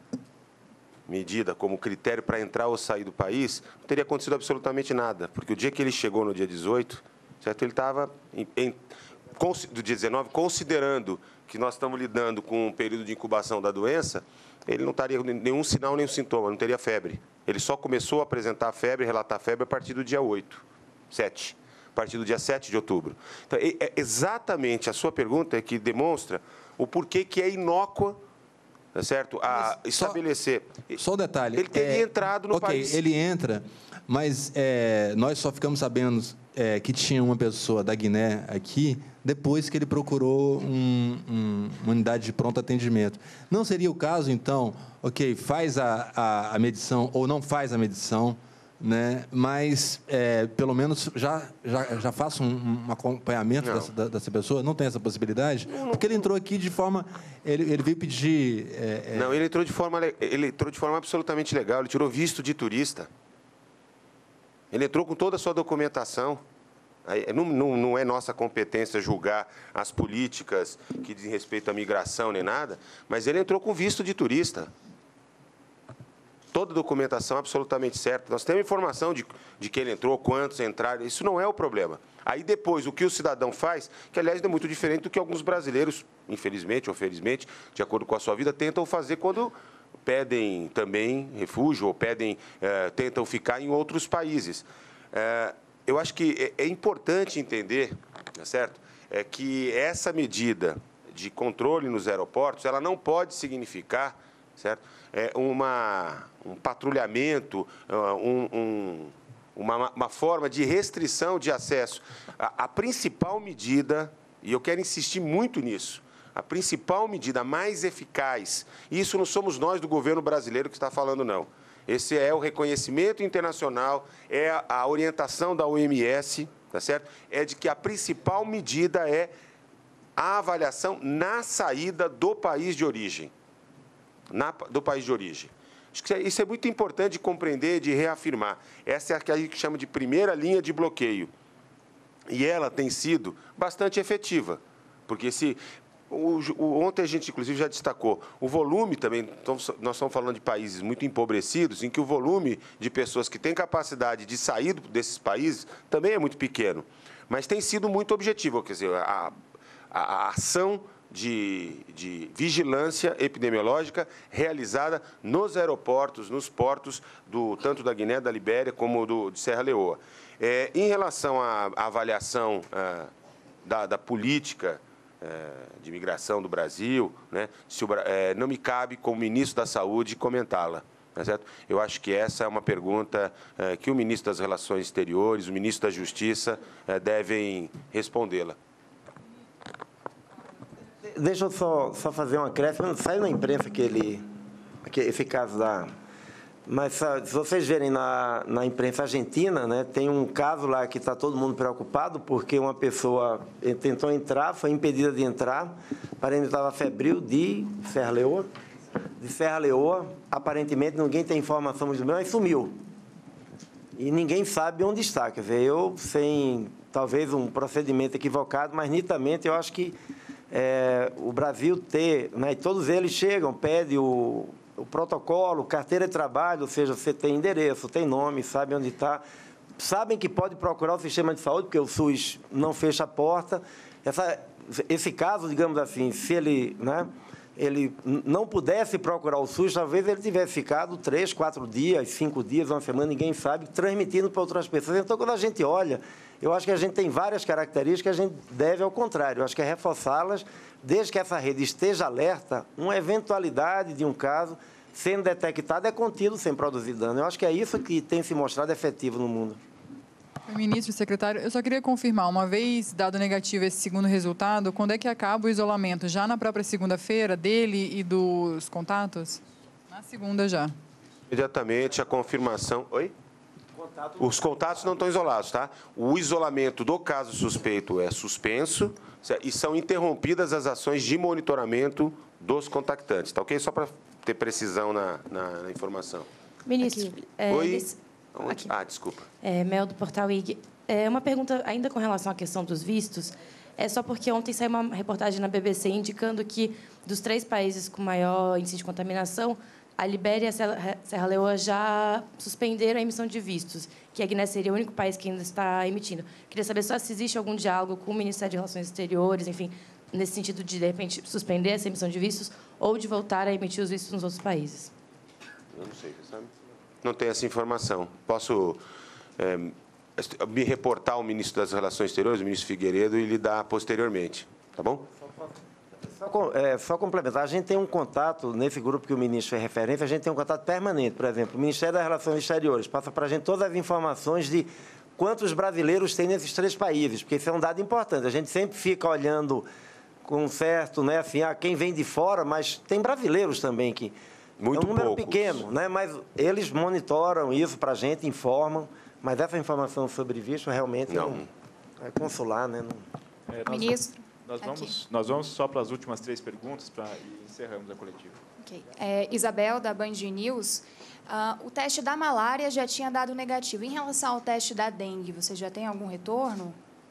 medida como critério para entrar ou sair do país, não teria acontecido absolutamente nada, porque o dia que ele chegou, no dia dezoito, certo, ele estava, em, em, do dia dezenove, considerando que nós estamos lidando com um período de incubação da doença, ele não estaria com nenhum sinal, nenhum sintoma, não teria febre. Ele só começou a apresentar febre, relatar febre, a partir do dia oito, sete. A partir do dia sete de outubro. Então, é exatamente a sua pergunta que demonstra o porquê que é inócua, tá certo, a mas estabelecer... Só, só um detalhe. Ele teria é, entrado no okay, país. Ele entra, mas é, nós só ficamos sabendo é, que tinha uma pessoa da Guiné aqui depois que ele procurou um, um, uma unidade de pronto atendimento. Não seria o caso, então, ok, faz a, a, a medição ou não faz a medição, né? Mas, é, pelo menos, já, já, já faça um, um acompanhamento dessa, dessa pessoa? Não tem essa possibilidade? Não, porque ele entrou aqui de forma... Ele, ele veio pedir... É, é... Não, ele entrou, de forma, ele entrou de forma absolutamente legal. Ele tirou visto de turista. Ele entrou com toda a sua documentação. Não, não, não é nossa competência julgar as políticas que dizem respeito à migração nem nada, mas ele entrou com visto de turista. Toda documentação absolutamente certa. Nós temos informação de, de que ele entrou, quantos entraram, isso não é o problema. Aí depois, o que o cidadão faz, que aliás é muito diferente do que alguns brasileiros, infelizmente ou felizmente, de acordo com a sua vida, tentam fazer quando pedem também refúgio ou pedem, eh, tentam ficar em outros países. Eh, eu acho que é, é importante entender, tá certo? É que essa medida de controle nos aeroportos, ela não pode significar, certo? É uma, um patrulhamento, um, um, uma, uma forma de restrição de acesso. A, a principal medida, e eu quero insistir muito nisso, a principal medida mais eficaz, e isso não somos nós do governo brasileiro que está falando, não. Esse é o reconhecimento internacional, é a, a orientação da O M S, tá certo? É de que a principal medida é a avaliação na saída do país de origem. Na, do país de origem. Acho que isso é muito importante de compreender, de reafirmar. Essa é a que a gente chama de primeira linha de bloqueio. E ela tem sido bastante efetiva, porque se... O, o, ontem a gente, inclusive, já destacou o volume também, então, nós estamos falando de países muito empobrecidos, em que o volume de pessoas que têm capacidade de sair desses países também é muito pequeno. Mas tem sido muito objetivo, quer dizer, a, a, a ação de, de vigilância epidemiológica realizada nos aeroportos, nos portos, do, tanto da Guiné, da Libéria, como do, de Serra Leoa. É, em relação à, à avaliação ah, da, da política de imigração do Brasil, né? Se o, é, não me cabe, como ministro da Saúde, comentá-la. Tá certo? Eu acho que essa é uma pergunta é, que o ministro das Relações Exteriores, o ministro da Justiça é, devem respondê-la. Deixa eu só, só fazer uma acréscimo. Saiu na imprensa aquele, aquele, esse caso da... Mas se vocês verem na, na imprensa argentina, né, tem um caso lá que está todo mundo preocupado, porque uma pessoa tentou entrar, foi impedida de entrar, aparentemente estava febril de Serra Leoa, de Serra Leoa, aparentemente ninguém tem informação muito bem, mas sumiu. E ninguém sabe onde está. Quer dizer, eu, sem talvez um procedimento equivocado, mas nitidamente eu acho que é, o Brasil ter, né, todos eles chegam, pedem o... o protocolo, carteira de trabalho, ou seja, você tem endereço, tem nome, sabe onde está, sabem que pode procurar o sistema de saúde, porque o SUS não fecha a porta. Essa, esse caso, digamos assim, se ele, né, ele não pudesse procurar o SUS, talvez ele tivesse ficado três, quatro dias, cinco dias, uma semana, ninguém sabe, transmitindo para outras pessoas. Então, quando a gente olha, eu acho que a gente tem várias características que a gente deve ao contrário, eu acho que é reforçá-las, desde que essa rede esteja alerta, uma eventualidade de um caso sendo detectado é contido sem produzir dano. Eu acho que é isso que tem se mostrado efetivo no mundo. Ministro, secretário, eu só queria confirmar, uma vez dado negativo esse segundo resultado, quando é que acaba o isolamento? Já na própria segunda-feira dele e dos contatos? Na segunda já. Imediatamente a confirmação... Oi? Os contatos não estão isolados, tá? O isolamento do caso suspeito é suspenso e são interrompidas as ações de monitoramento dos contactantes, tá ok? Só para ter precisão na, na, na informação. Ministro, é, Oi? eles... Ah, desculpa. É, Mel, do Portal I G. É uma pergunta ainda com relação à questão dos vistos. É só porque ontem saiu uma reportagem na B B C indicando que, dos três países com maior índice de contaminação, a Libéria e a Serra Leoa já suspenderam a emissão de vistos, que a Guiné seria o único país que ainda está emitindo. Queria saber só se existe algum diálogo com o Ministério de Relações Exteriores, enfim, nesse sentido de, de repente, suspender essa emissão de vistos ou de voltar a emitir os vistos nos outros países. Eu não sei, sabe? Não tenho essa informação. Posso é, me reportar ao ministro das Relações Exteriores, o ministro Figueiredo, e lhe dar posteriormente. Tá bom? Só, é, só complementar, a gente tem um contato, nesse grupo que o ministro fez referência, a gente tem um contato permanente, por exemplo, o Ministério das Relações Exteriores passa para a gente todas as informações de quantos brasileiros tem nesses três países, porque isso é um dado importante. A gente sempre fica olhando com um certo, né, assim, ah, quem vem de fora, mas tem brasileiros também que... Muito é um número poucos. pequeno, né, mas eles monitoram isso para a gente, informam, mas essa informação sobre visto realmente não, não é consular, né? Não... É, nós, Ministro. Nós vamos, nós vamos só para as últimas três perguntas pra, e encerramos a coletiva. Okay. É, Isabel, da Band News. Uh, o teste da malária já tinha dado negativo. Em relação ao teste da dengue, você já tem algum retorno?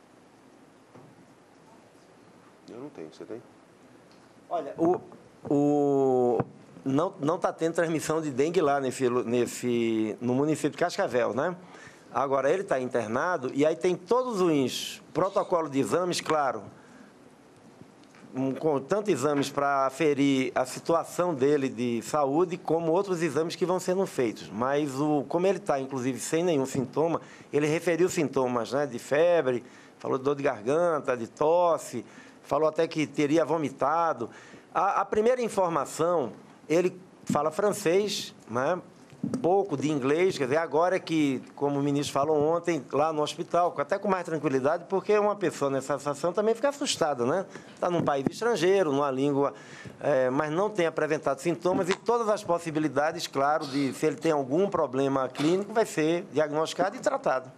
Eu não tenho, você tem? Olha, o, o, não não está tendo transmissão de dengue lá nesse, nesse, no município de Cascavel, né? Agora, ele está internado e aí tem todos os protocolos de exames, claro, um, com tanto exames para aferir a situação dele de saúde, como outros exames que vão sendo feitos. Mas, o, como ele está, inclusive, sem nenhum sintoma, ele referiu sintomas, né, de febre, falou de dor de garganta, de tosse, falou até que teria vomitado. A, a primeira informação, ele fala francês, né? Pouco de inglês, quer dizer, agora é que, como o ministro falou ontem, lá no hospital, até com mais tranquilidade, porque uma pessoa nessa situação também fica assustada, né? Está num país estrangeiro, numa língua, é, mas não tem apresentado sintomas e todas as possibilidades, claro, de se ele tem algum problema clínico, vai ser diagnosticado e tratado.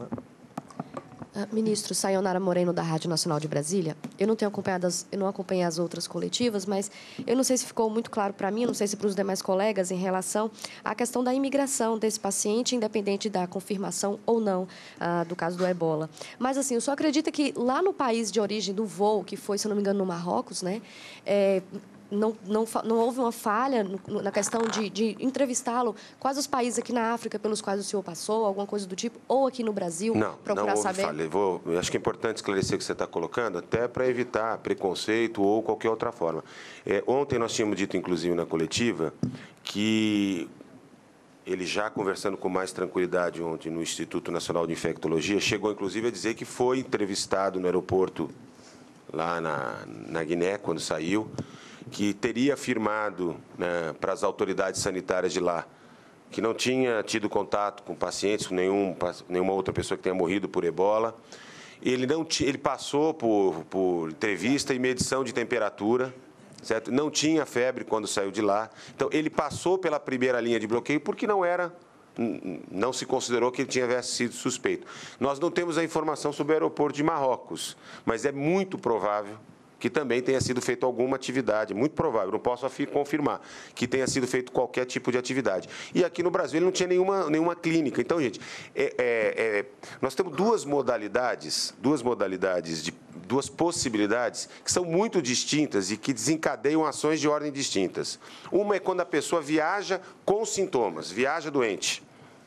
Ministro, Sayonara Moreno, da Rádio Nacional de Brasília. Eu não tenho acompanhado as, eu não acompanhei as outras coletivas, mas eu não sei se ficou muito claro para mim, não sei se para os demais colegas, em relação à questão da imigração desse paciente, independente da confirmação ou não ah, do caso do ebola. Mas, assim, eu só acredito que lá no país de origem do voo, que foi, se não me engano, no Marrocos, né, é, Não, não, não houve uma falha na questão de, de entrevistá-lo? Quais os países aqui na África pelos quais o senhor passou, alguma coisa do tipo, ou aqui no Brasil? Não, procurar não houve saber? falha. Eu vou, eu acho que é importante esclarecer o que você está colocando, até para evitar preconceito ou qualquer outra forma. É, ontem nós tínhamos dito, inclusive, na coletiva, que ele já conversando com mais tranquilidade ontem no Instituto Nacional de Infectologia, chegou, inclusive, a dizer que foi entrevistado no aeroporto lá na, na Guiné, quando saiu, que teria afirmado, né, para as autoridades sanitárias de lá que não tinha tido contato com pacientes, com nenhum, nenhuma outra pessoa que tenha morrido por ebola. Ele, não tinha, ele passou por, por entrevista e medição de temperatura, certo? Não tinha febre quando saiu de lá. Então, ele passou pela primeira linha de bloqueio porque não era, não se considerou que ele tivesse sido suspeito. Nós não temos a informação sobre o aeroporto de Marrocos, mas é muito provável que também tenha sido feita alguma atividade, muito provável, não posso confirmar, que tenha sido feito qualquer tipo de atividade. E aqui no Brasil ele não tinha nenhuma, nenhuma clínica. Então, gente, é, é, é, nós temos duas modalidades, duas modalidades, de, duas possibilidades que são muito distintas e que desencadeiam ações de ordem distintas. Uma é quando a pessoa viaja com sintomas, viaja doente,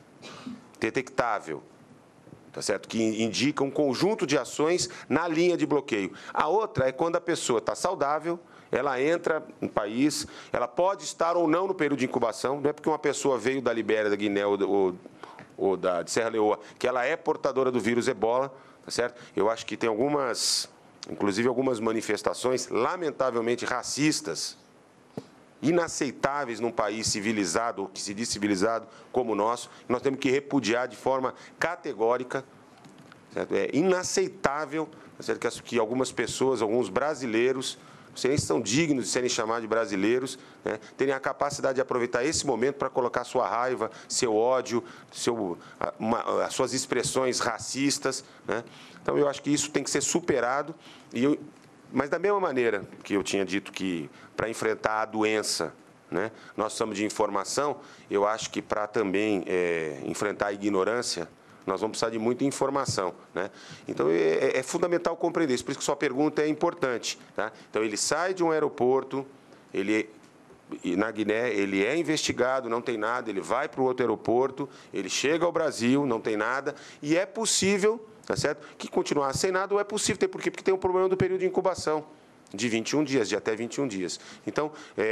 detectável, tá certo? Que indica um conjunto de ações na linha de bloqueio. A outra é quando a pessoa está saudável, ela entra no país, ela pode estar ou não no período de incubação, não é porque uma pessoa veio da Libéria, da Guiné ou, ou, ou da, de Serra Leoa, que ela é portadora do vírus ebola, tá certo? Eu acho que tem algumas, inclusive algumas manifestações, lamentavelmente racistas, inaceitáveis num país civilizado, ou que se diz civilizado, como o nosso, nós temos que repudiar de forma categórica. Certo? É inaceitável, certo? Que algumas pessoas, alguns brasileiros, vocês são dignos de serem chamados de brasileiros, né? Terem a capacidade de aproveitar esse momento para colocar sua raiva, seu ódio, seu, uma, as suas expressões racistas, né? Então, eu acho que isso tem que ser superado. E eu, Mas, da mesma maneira que eu tinha dito que, para enfrentar a doença, né, nós precisamos de informação, eu acho que, para também é, enfrentar a ignorância, nós vamos precisar de muita informação, né? Então, é, é fundamental compreender isso, por isso que sua pergunta é importante. Tá? Então, ele sai de um aeroporto, ele, na Guiné, ele é investigado, não tem nada, ele vai para o outro aeroporto, ele chega ao Brasil, não tem nada, e é possível... Tá certo? Que continuar sem nada ou é possível ter, por quê? Porque tem um problema do período de incubação, de vinte e um dias, de até vinte e um dias. Então,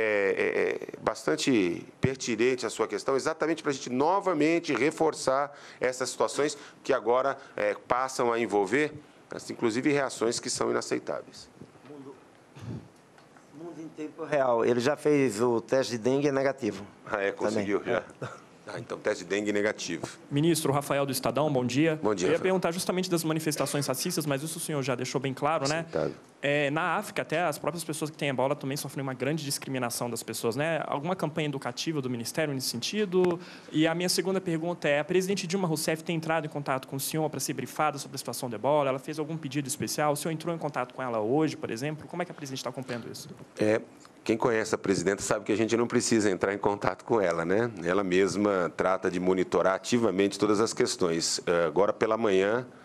é, é bastante pertinente a sua questão, exatamente para a gente novamente reforçar essas situações que agora é, passam a envolver, inclusive, reações que são inaceitáveis. Mundo, mundo em tempo real, ele já fez o teste de dengue, é negativo. Ah, é? Conseguiu? Já. Ah, então, teste de dengue negativo. Ministro, Rafael do Estadão, bom dia. Bom dia. Eu ia perguntar justamente das manifestações racistas, mas isso o senhor já deixou bem claro, né? É, na África, até as próprias pessoas que têm ebola também sofrem uma grande discriminação das pessoas, né? Alguma campanha educativa do Ministério nesse sentido? E a minha segunda pergunta é, a presidente Dilma Rousseff tem entrado em contato com o senhor para ser brifada sobre a situação da ebola? Ela fez algum pedido especial? O senhor entrou em contato com ela hoje, por exemplo? Como é que a presidente está acompanhando isso? É... Quem conhece a presidenta sabe que a gente não precisa entrar em contato com ela, né? Ela mesma trata de monitorar ativamente todas as questões. Agora, pela manhã,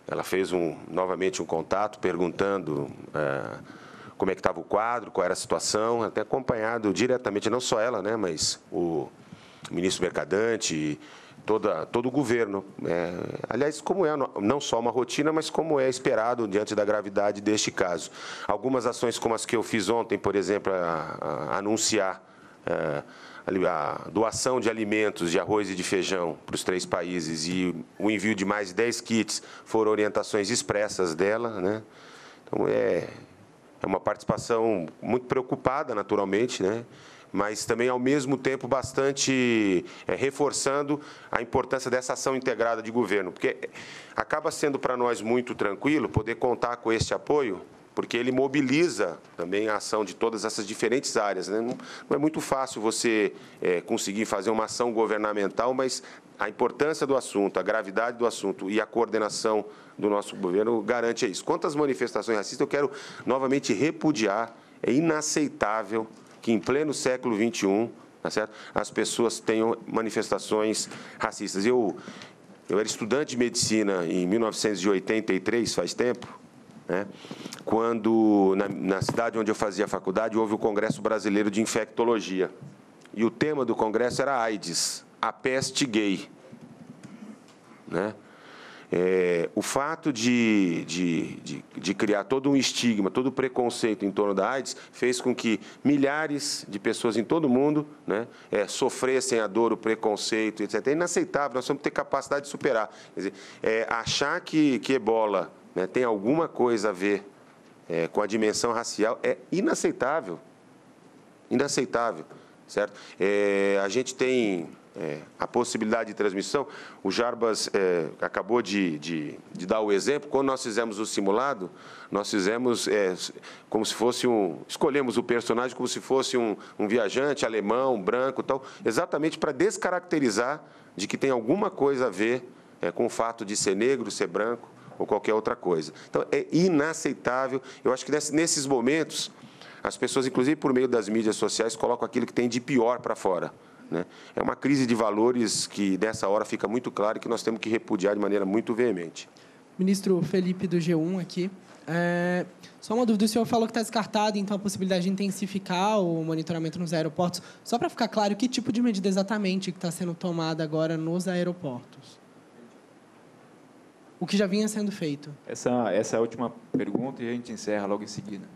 ela fez um, novamente um contato perguntando é, como é que estava o quadro, qual era a situação, até acompanhado diretamente, não só ela, né, mas o ministro Mercadante, toda, todo o governo. É, aliás, como é não só uma rotina, mas como é esperado diante da gravidade deste caso. Algumas ações como as que eu fiz ontem, por exemplo, a, a anunciar é, a doação de alimentos, de arroz e de feijão para os três países e o envio de mais dez kits foram orientações expressas dela, né? Então, é, é uma participação muito preocupada, naturalmente, né? Mas também, ao mesmo tempo, bastante é, reforçando a importância dessa ação integrada de governo, porque acaba sendo para nós muito tranquilo poder contar com este apoio, porque ele mobiliza também a ação de todas essas diferentes áreas, né? Não, não é muito fácil você é, conseguir fazer uma ação governamental, mas a importância do assunto, a gravidade do assunto e a coordenação do nosso governo garante isso. Quanto às manifestações racistas, eu quero novamente repudiar. É inaceitável que, em pleno século vinte e um, tá certo, as pessoas tenham manifestações racistas. Eu, eu era estudante de medicina em mil novecentos e oitenta e três, faz tempo, né, quando, na, na cidade onde eu fazia faculdade, houve o Congresso Brasileiro de Infectologia. E o tema do congresso era AIDS, a peste gay. Né? É, o fato de, de, de, de criar todo um estigma, todo o preconceito em torno da AIDS, fez com que milhares de pessoas em todo o mundo, né, é, sofressem a dor, o preconceito, etcétera. É inaceitável, nós temos que ter capacidade de superar. Quer dizer, é, achar que, que ebola, né, tem alguma coisa a ver é, com a dimensão racial é inaceitável. Inaceitável, certo? É, a gente tem é, a possibilidade de transmissão. O Jarbas é, acabou de, de, de dar o exemplo. Quando nós fizemos o simulado, nós fizemos é, como se fosse um... Escolhemos o personagem como se fosse um, um viajante alemão, branco, tal, exatamente para descaracterizar de que tem alguma coisa a ver é, com o fato de ser negro, ser branco, ou qualquer outra coisa. Então, é inaceitável. Eu acho que nesses momentos, as pessoas, inclusive por meio das mídias sociais, colocam aquilo que tem de pior para fora. Né? É uma crise de valores que, nessa hora, fica muito claro que nós temos que repudiar de maneira muito veemente. Ministro Felipe, do G um, aqui. É, só uma dúvida, o senhor falou que está descartado, então, a possibilidade de intensificar o monitoramento nos aeroportos. Só para ficar claro, que tipo de medida exatamente que está sendo tomada agora nos aeroportos? O que já vinha sendo feito. Essa, essa é a última pergunta e a gente encerra logo em seguida.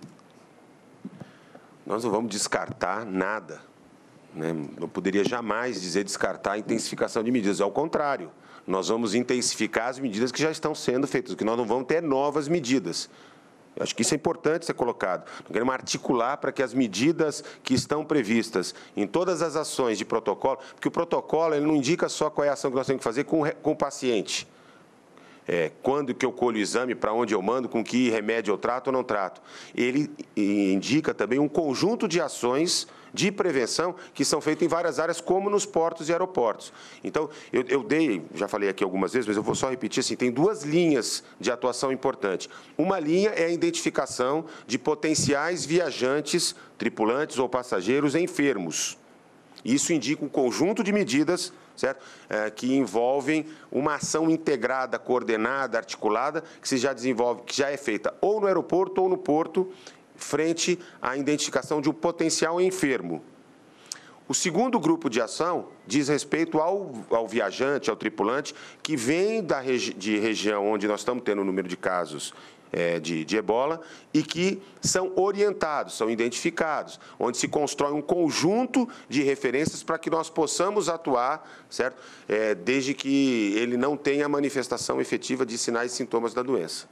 Nós não vamos descartar nada. Né? Não poderia jamais dizer descartar a intensificação de medidas. Ao contrário, nós vamos intensificar as medidas que já estão sendo feitas, porque nós não vamos ter novas medidas. Eu acho que isso é importante ser colocado. Nós queremos articular para que as medidas que estão previstas em todas as ações de protocolo, porque o protocolo ele não indica só qual é a ação que nós temos que fazer com, com o paciente. É, quando que eu colho o exame, para onde eu mando, com que remédio eu trato ou não trato. Ele indica também um conjunto de ações de prevenção que são feitas em várias áreas, como nos portos e aeroportos. Então, eu, eu dei, já falei aqui algumas vezes, mas eu vou só repetir, assim, tem duas linhas de atuação importantes. Uma linha é a identificação de potenciais viajantes, tripulantes ou passageiros enfermos. Isso indica um conjunto de medidas, certo? É, que envolvem uma ação integrada, coordenada, articulada, que se já desenvolve, que já é feita ou no aeroporto ou no porto, frente à identificação de um potencial enfermo. O segundo grupo de ação diz respeito ao, ao viajante, ao tripulante, que vem da regi- de região onde nós estamos tendo um número de casos É, de, de ebola e que são orientados, são identificados, onde se constrói um conjunto de referências para que nós possamos atuar, certo? É, desde que ele não tenha manifestação efetiva de sinais e sintomas da doença.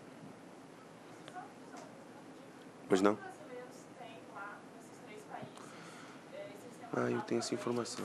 Mas não? Ah, eu tenho essa informação.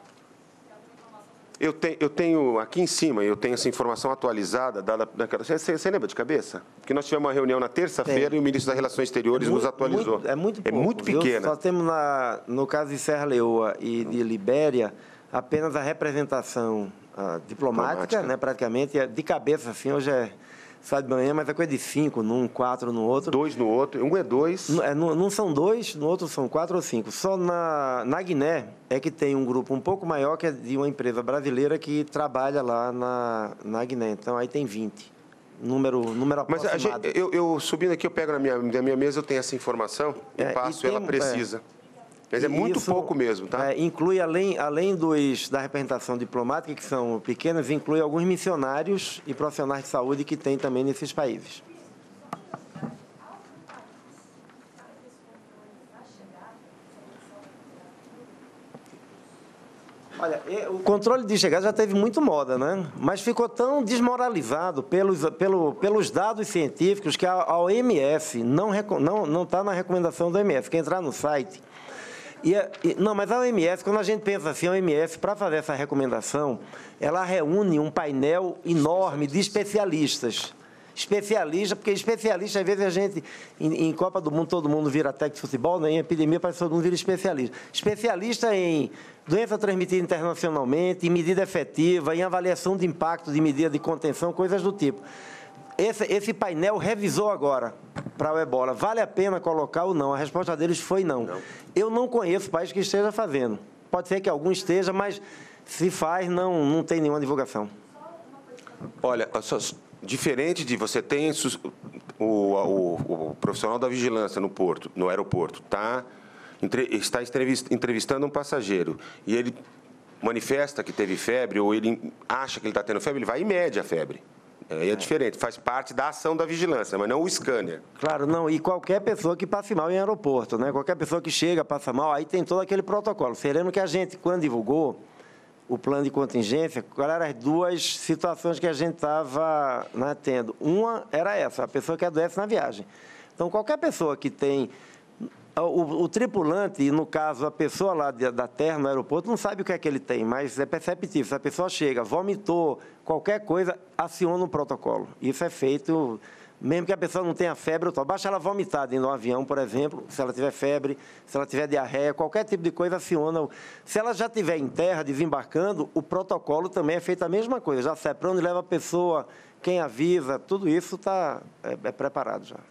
Eu tenho, eu tenho, aqui em cima, eu tenho essa informação atualizada, dada naquela... Você, você lembra de cabeça? Porque nós tivemos uma reunião na terça-feira e o ministro das Relações Exteriores é muito, nos atualizou. Muito, é muito pouco, É muito pequena. Só temos, na, no caso de Serra Leoa e de Libéria, apenas a representação a, diplomática, diplomática, né, praticamente. De cabeça, assim, hoje é... Sai de manhã, mas é coisa de cinco num, quatro no outro. Dois no outro, um é dois. Não, é, não, não são dois, no outro são quatro ou cinco. Só na, na Guiné é que tem um grupo um pouco maior, que é de uma empresa brasileira que trabalha lá na, na Guiné. Então, aí tem vinte. número, número Mas aproximado. a gente, eu, eu subindo aqui, eu pego na minha, na minha mesa, eu tenho essa informação e É, passo e tem- ela precisa. é. Mas é muito Isso, pouco mesmo, tá? é, inclui, além, além dos, da representação diplomática, que são pequenas, inclui alguns missionários e profissionais de saúde que tem também nesses países. Olha, o controle de chegada já teve muito moda, né? Mas ficou tão desmoralizado pelos, pelo, pelos dados científicos que a, a O M S não está não, não tá na recomendação da O M S. Quer entrar no site... E, e, não, mas a O M S, quando a gente pensa assim, a O M S, para fazer essa recomendação, ela reúne um painel enorme de especialistas. Especialista, porque especialista, às vezes a gente, em, em Copa do Mundo, todo mundo vira técnico de futebol, né? Em epidemia, parece que todo mundo vira especialista. Especialista em doença transmitida internacionalmente, em medida efetiva, em avaliação de impacto de medida de contenção, coisas do tipo. Esse, esse painel revisou agora para o ebola. Vale a pena colocar ou não? A resposta deles foi não. não. Eu não conheço país que esteja fazendo. Pode ser que algum esteja, mas se faz, não, não tem nenhuma divulgação. Olha, diferente de você tem o, o, o profissional da vigilância no porto, no aeroporto, tá, está entrevistando um passageiro e ele manifesta que teve febre ou ele acha que ele está tendo febre, ele vai e mede a febre. Aí é diferente, faz parte da ação da vigilância, mas não o scanner. Claro, não. E qualquer pessoa que passe mal em aeroporto, né? Qualquer pessoa que chega, passa mal, aí tem todo aquele protocolo. Sereno que a gente, quando divulgou o plano de contingência, quais eram as duas situações que a gente estava, né, tendo? Uma era essa, a pessoa que adoece na viagem. Então, qualquer pessoa que tem... O, o tripulante, e no caso a pessoa lá de, da terra no aeroporto, não sabe o que é que ele tem, mas é perceptível. Se a pessoa chega, vomitou, qualquer coisa, aciona o protocolo. Isso é feito, mesmo que a pessoa não tenha febre, basta ela vomitar dentro do avião, por exemplo, se ela tiver febre, se ela tiver diarreia, qualquer tipo de coisa aciona. Se ela já estiver em terra, desembarcando, o protocolo também é feito a mesma coisa. Já sabe para onde leva a pessoa, quem avisa, tudo isso tá, é, é preparado já.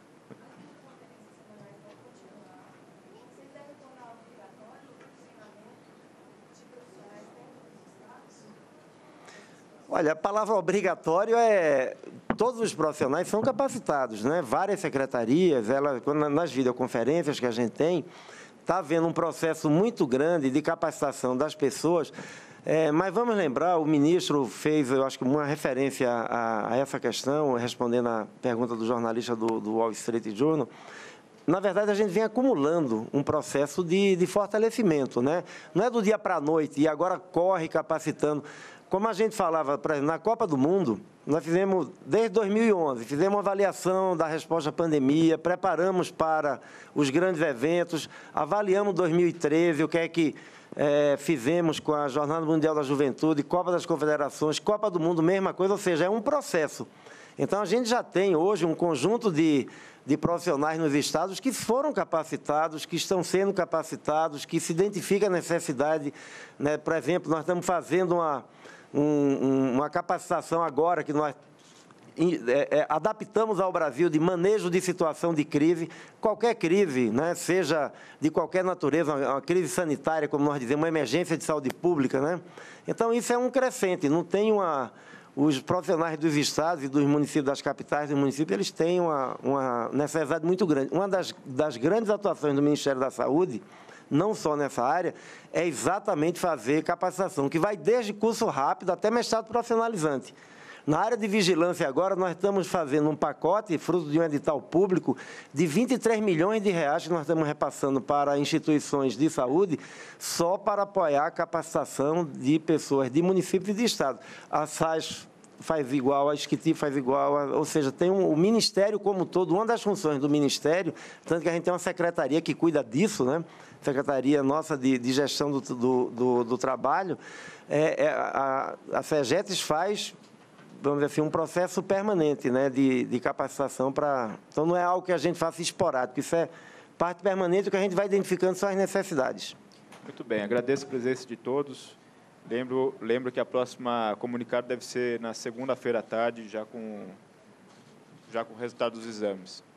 Olha, a palavra obrigatório é... Todos os profissionais são capacitados, né? Várias secretarias, ela, quando, nas videoconferências que a gente tem, está havendo um processo muito grande de capacitação das pessoas. É, mas vamos lembrar, o ministro fez, eu acho que uma referência a, a essa questão, respondendo à pergunta do jornalista do, do Wall Street Journal. Na verdade, a gente vem acumulando um processo de, de fortalecimento, né? Não é do dia para a noite e agora corre capacitando. Como a gente falava, por exemplo, na Copa do Mundo, nós fizemos, desde dois mil e onze, fizemos uma avaliação da resposta à pandemia, preparamos para os grandes eventos, avaliamos dois mil e treze, o que é que é, fizemos com a Jornada Mundial da Juventude, Copa das Confederações, Copa do Mundo, mesma coisa, ou seja, é um processo. Então, a gente já tem hoje um conjunto de, de profissionais nos estados que foram capacitados, que estão sendo capacitados, que se identifica a necessidade, né? Por exemplo, nós estamos fazendo uma... Um, uma capacitação agora que nós é, é, adaptamos ao Brasil de manejo de situação de crise, qualquer crise, né, seja de qualquer natureza, uma, uma crise sanitária, como nós dizemos, uma emergência de saúde pública, né? Então, isso é um crescente, não tem uma... Os profissionais dos estados e dos municípios, das capitais dos municípios, eles têm uma, uma necessidade muito grande. Uma das, das grandes atuações do Ministério da Saúde, não só nessa área, é exatamente fazer capacitação, que vai desde curso rápido até mestrado profissionalizante. Na área de vigilância agora, nós estamos fazendo um pacote, fruto de um edital público, de vinte e três milhões de reais que nós estamos repassando para instituições de saúde, só para apoiar a capacitação de pessoas de municípios e de estado. A S A S faz igual, a Esquiti faz igual, a, ou seja, tem um, o Ministério como um todo, uma das funções do Ministério, tanto que a gente tem uma secretaria que cuida disso, né? Secretaria nossa de, de Gestão do, do, do, do Trabalho, é, é, a, a SEGETES faz, vamos dizer assim, um processo permanente, né, de, de capacitação para... Então, não é algo que a gente faça esporádico, isso é parte permanente do que a gente vai identificando são as necessidades. Muito bem, agradeço a presença de todos. Lembro, lembro que a próxima comunicado deve ser na segunda-feira à tarde, já com, já com o resultado dos exames.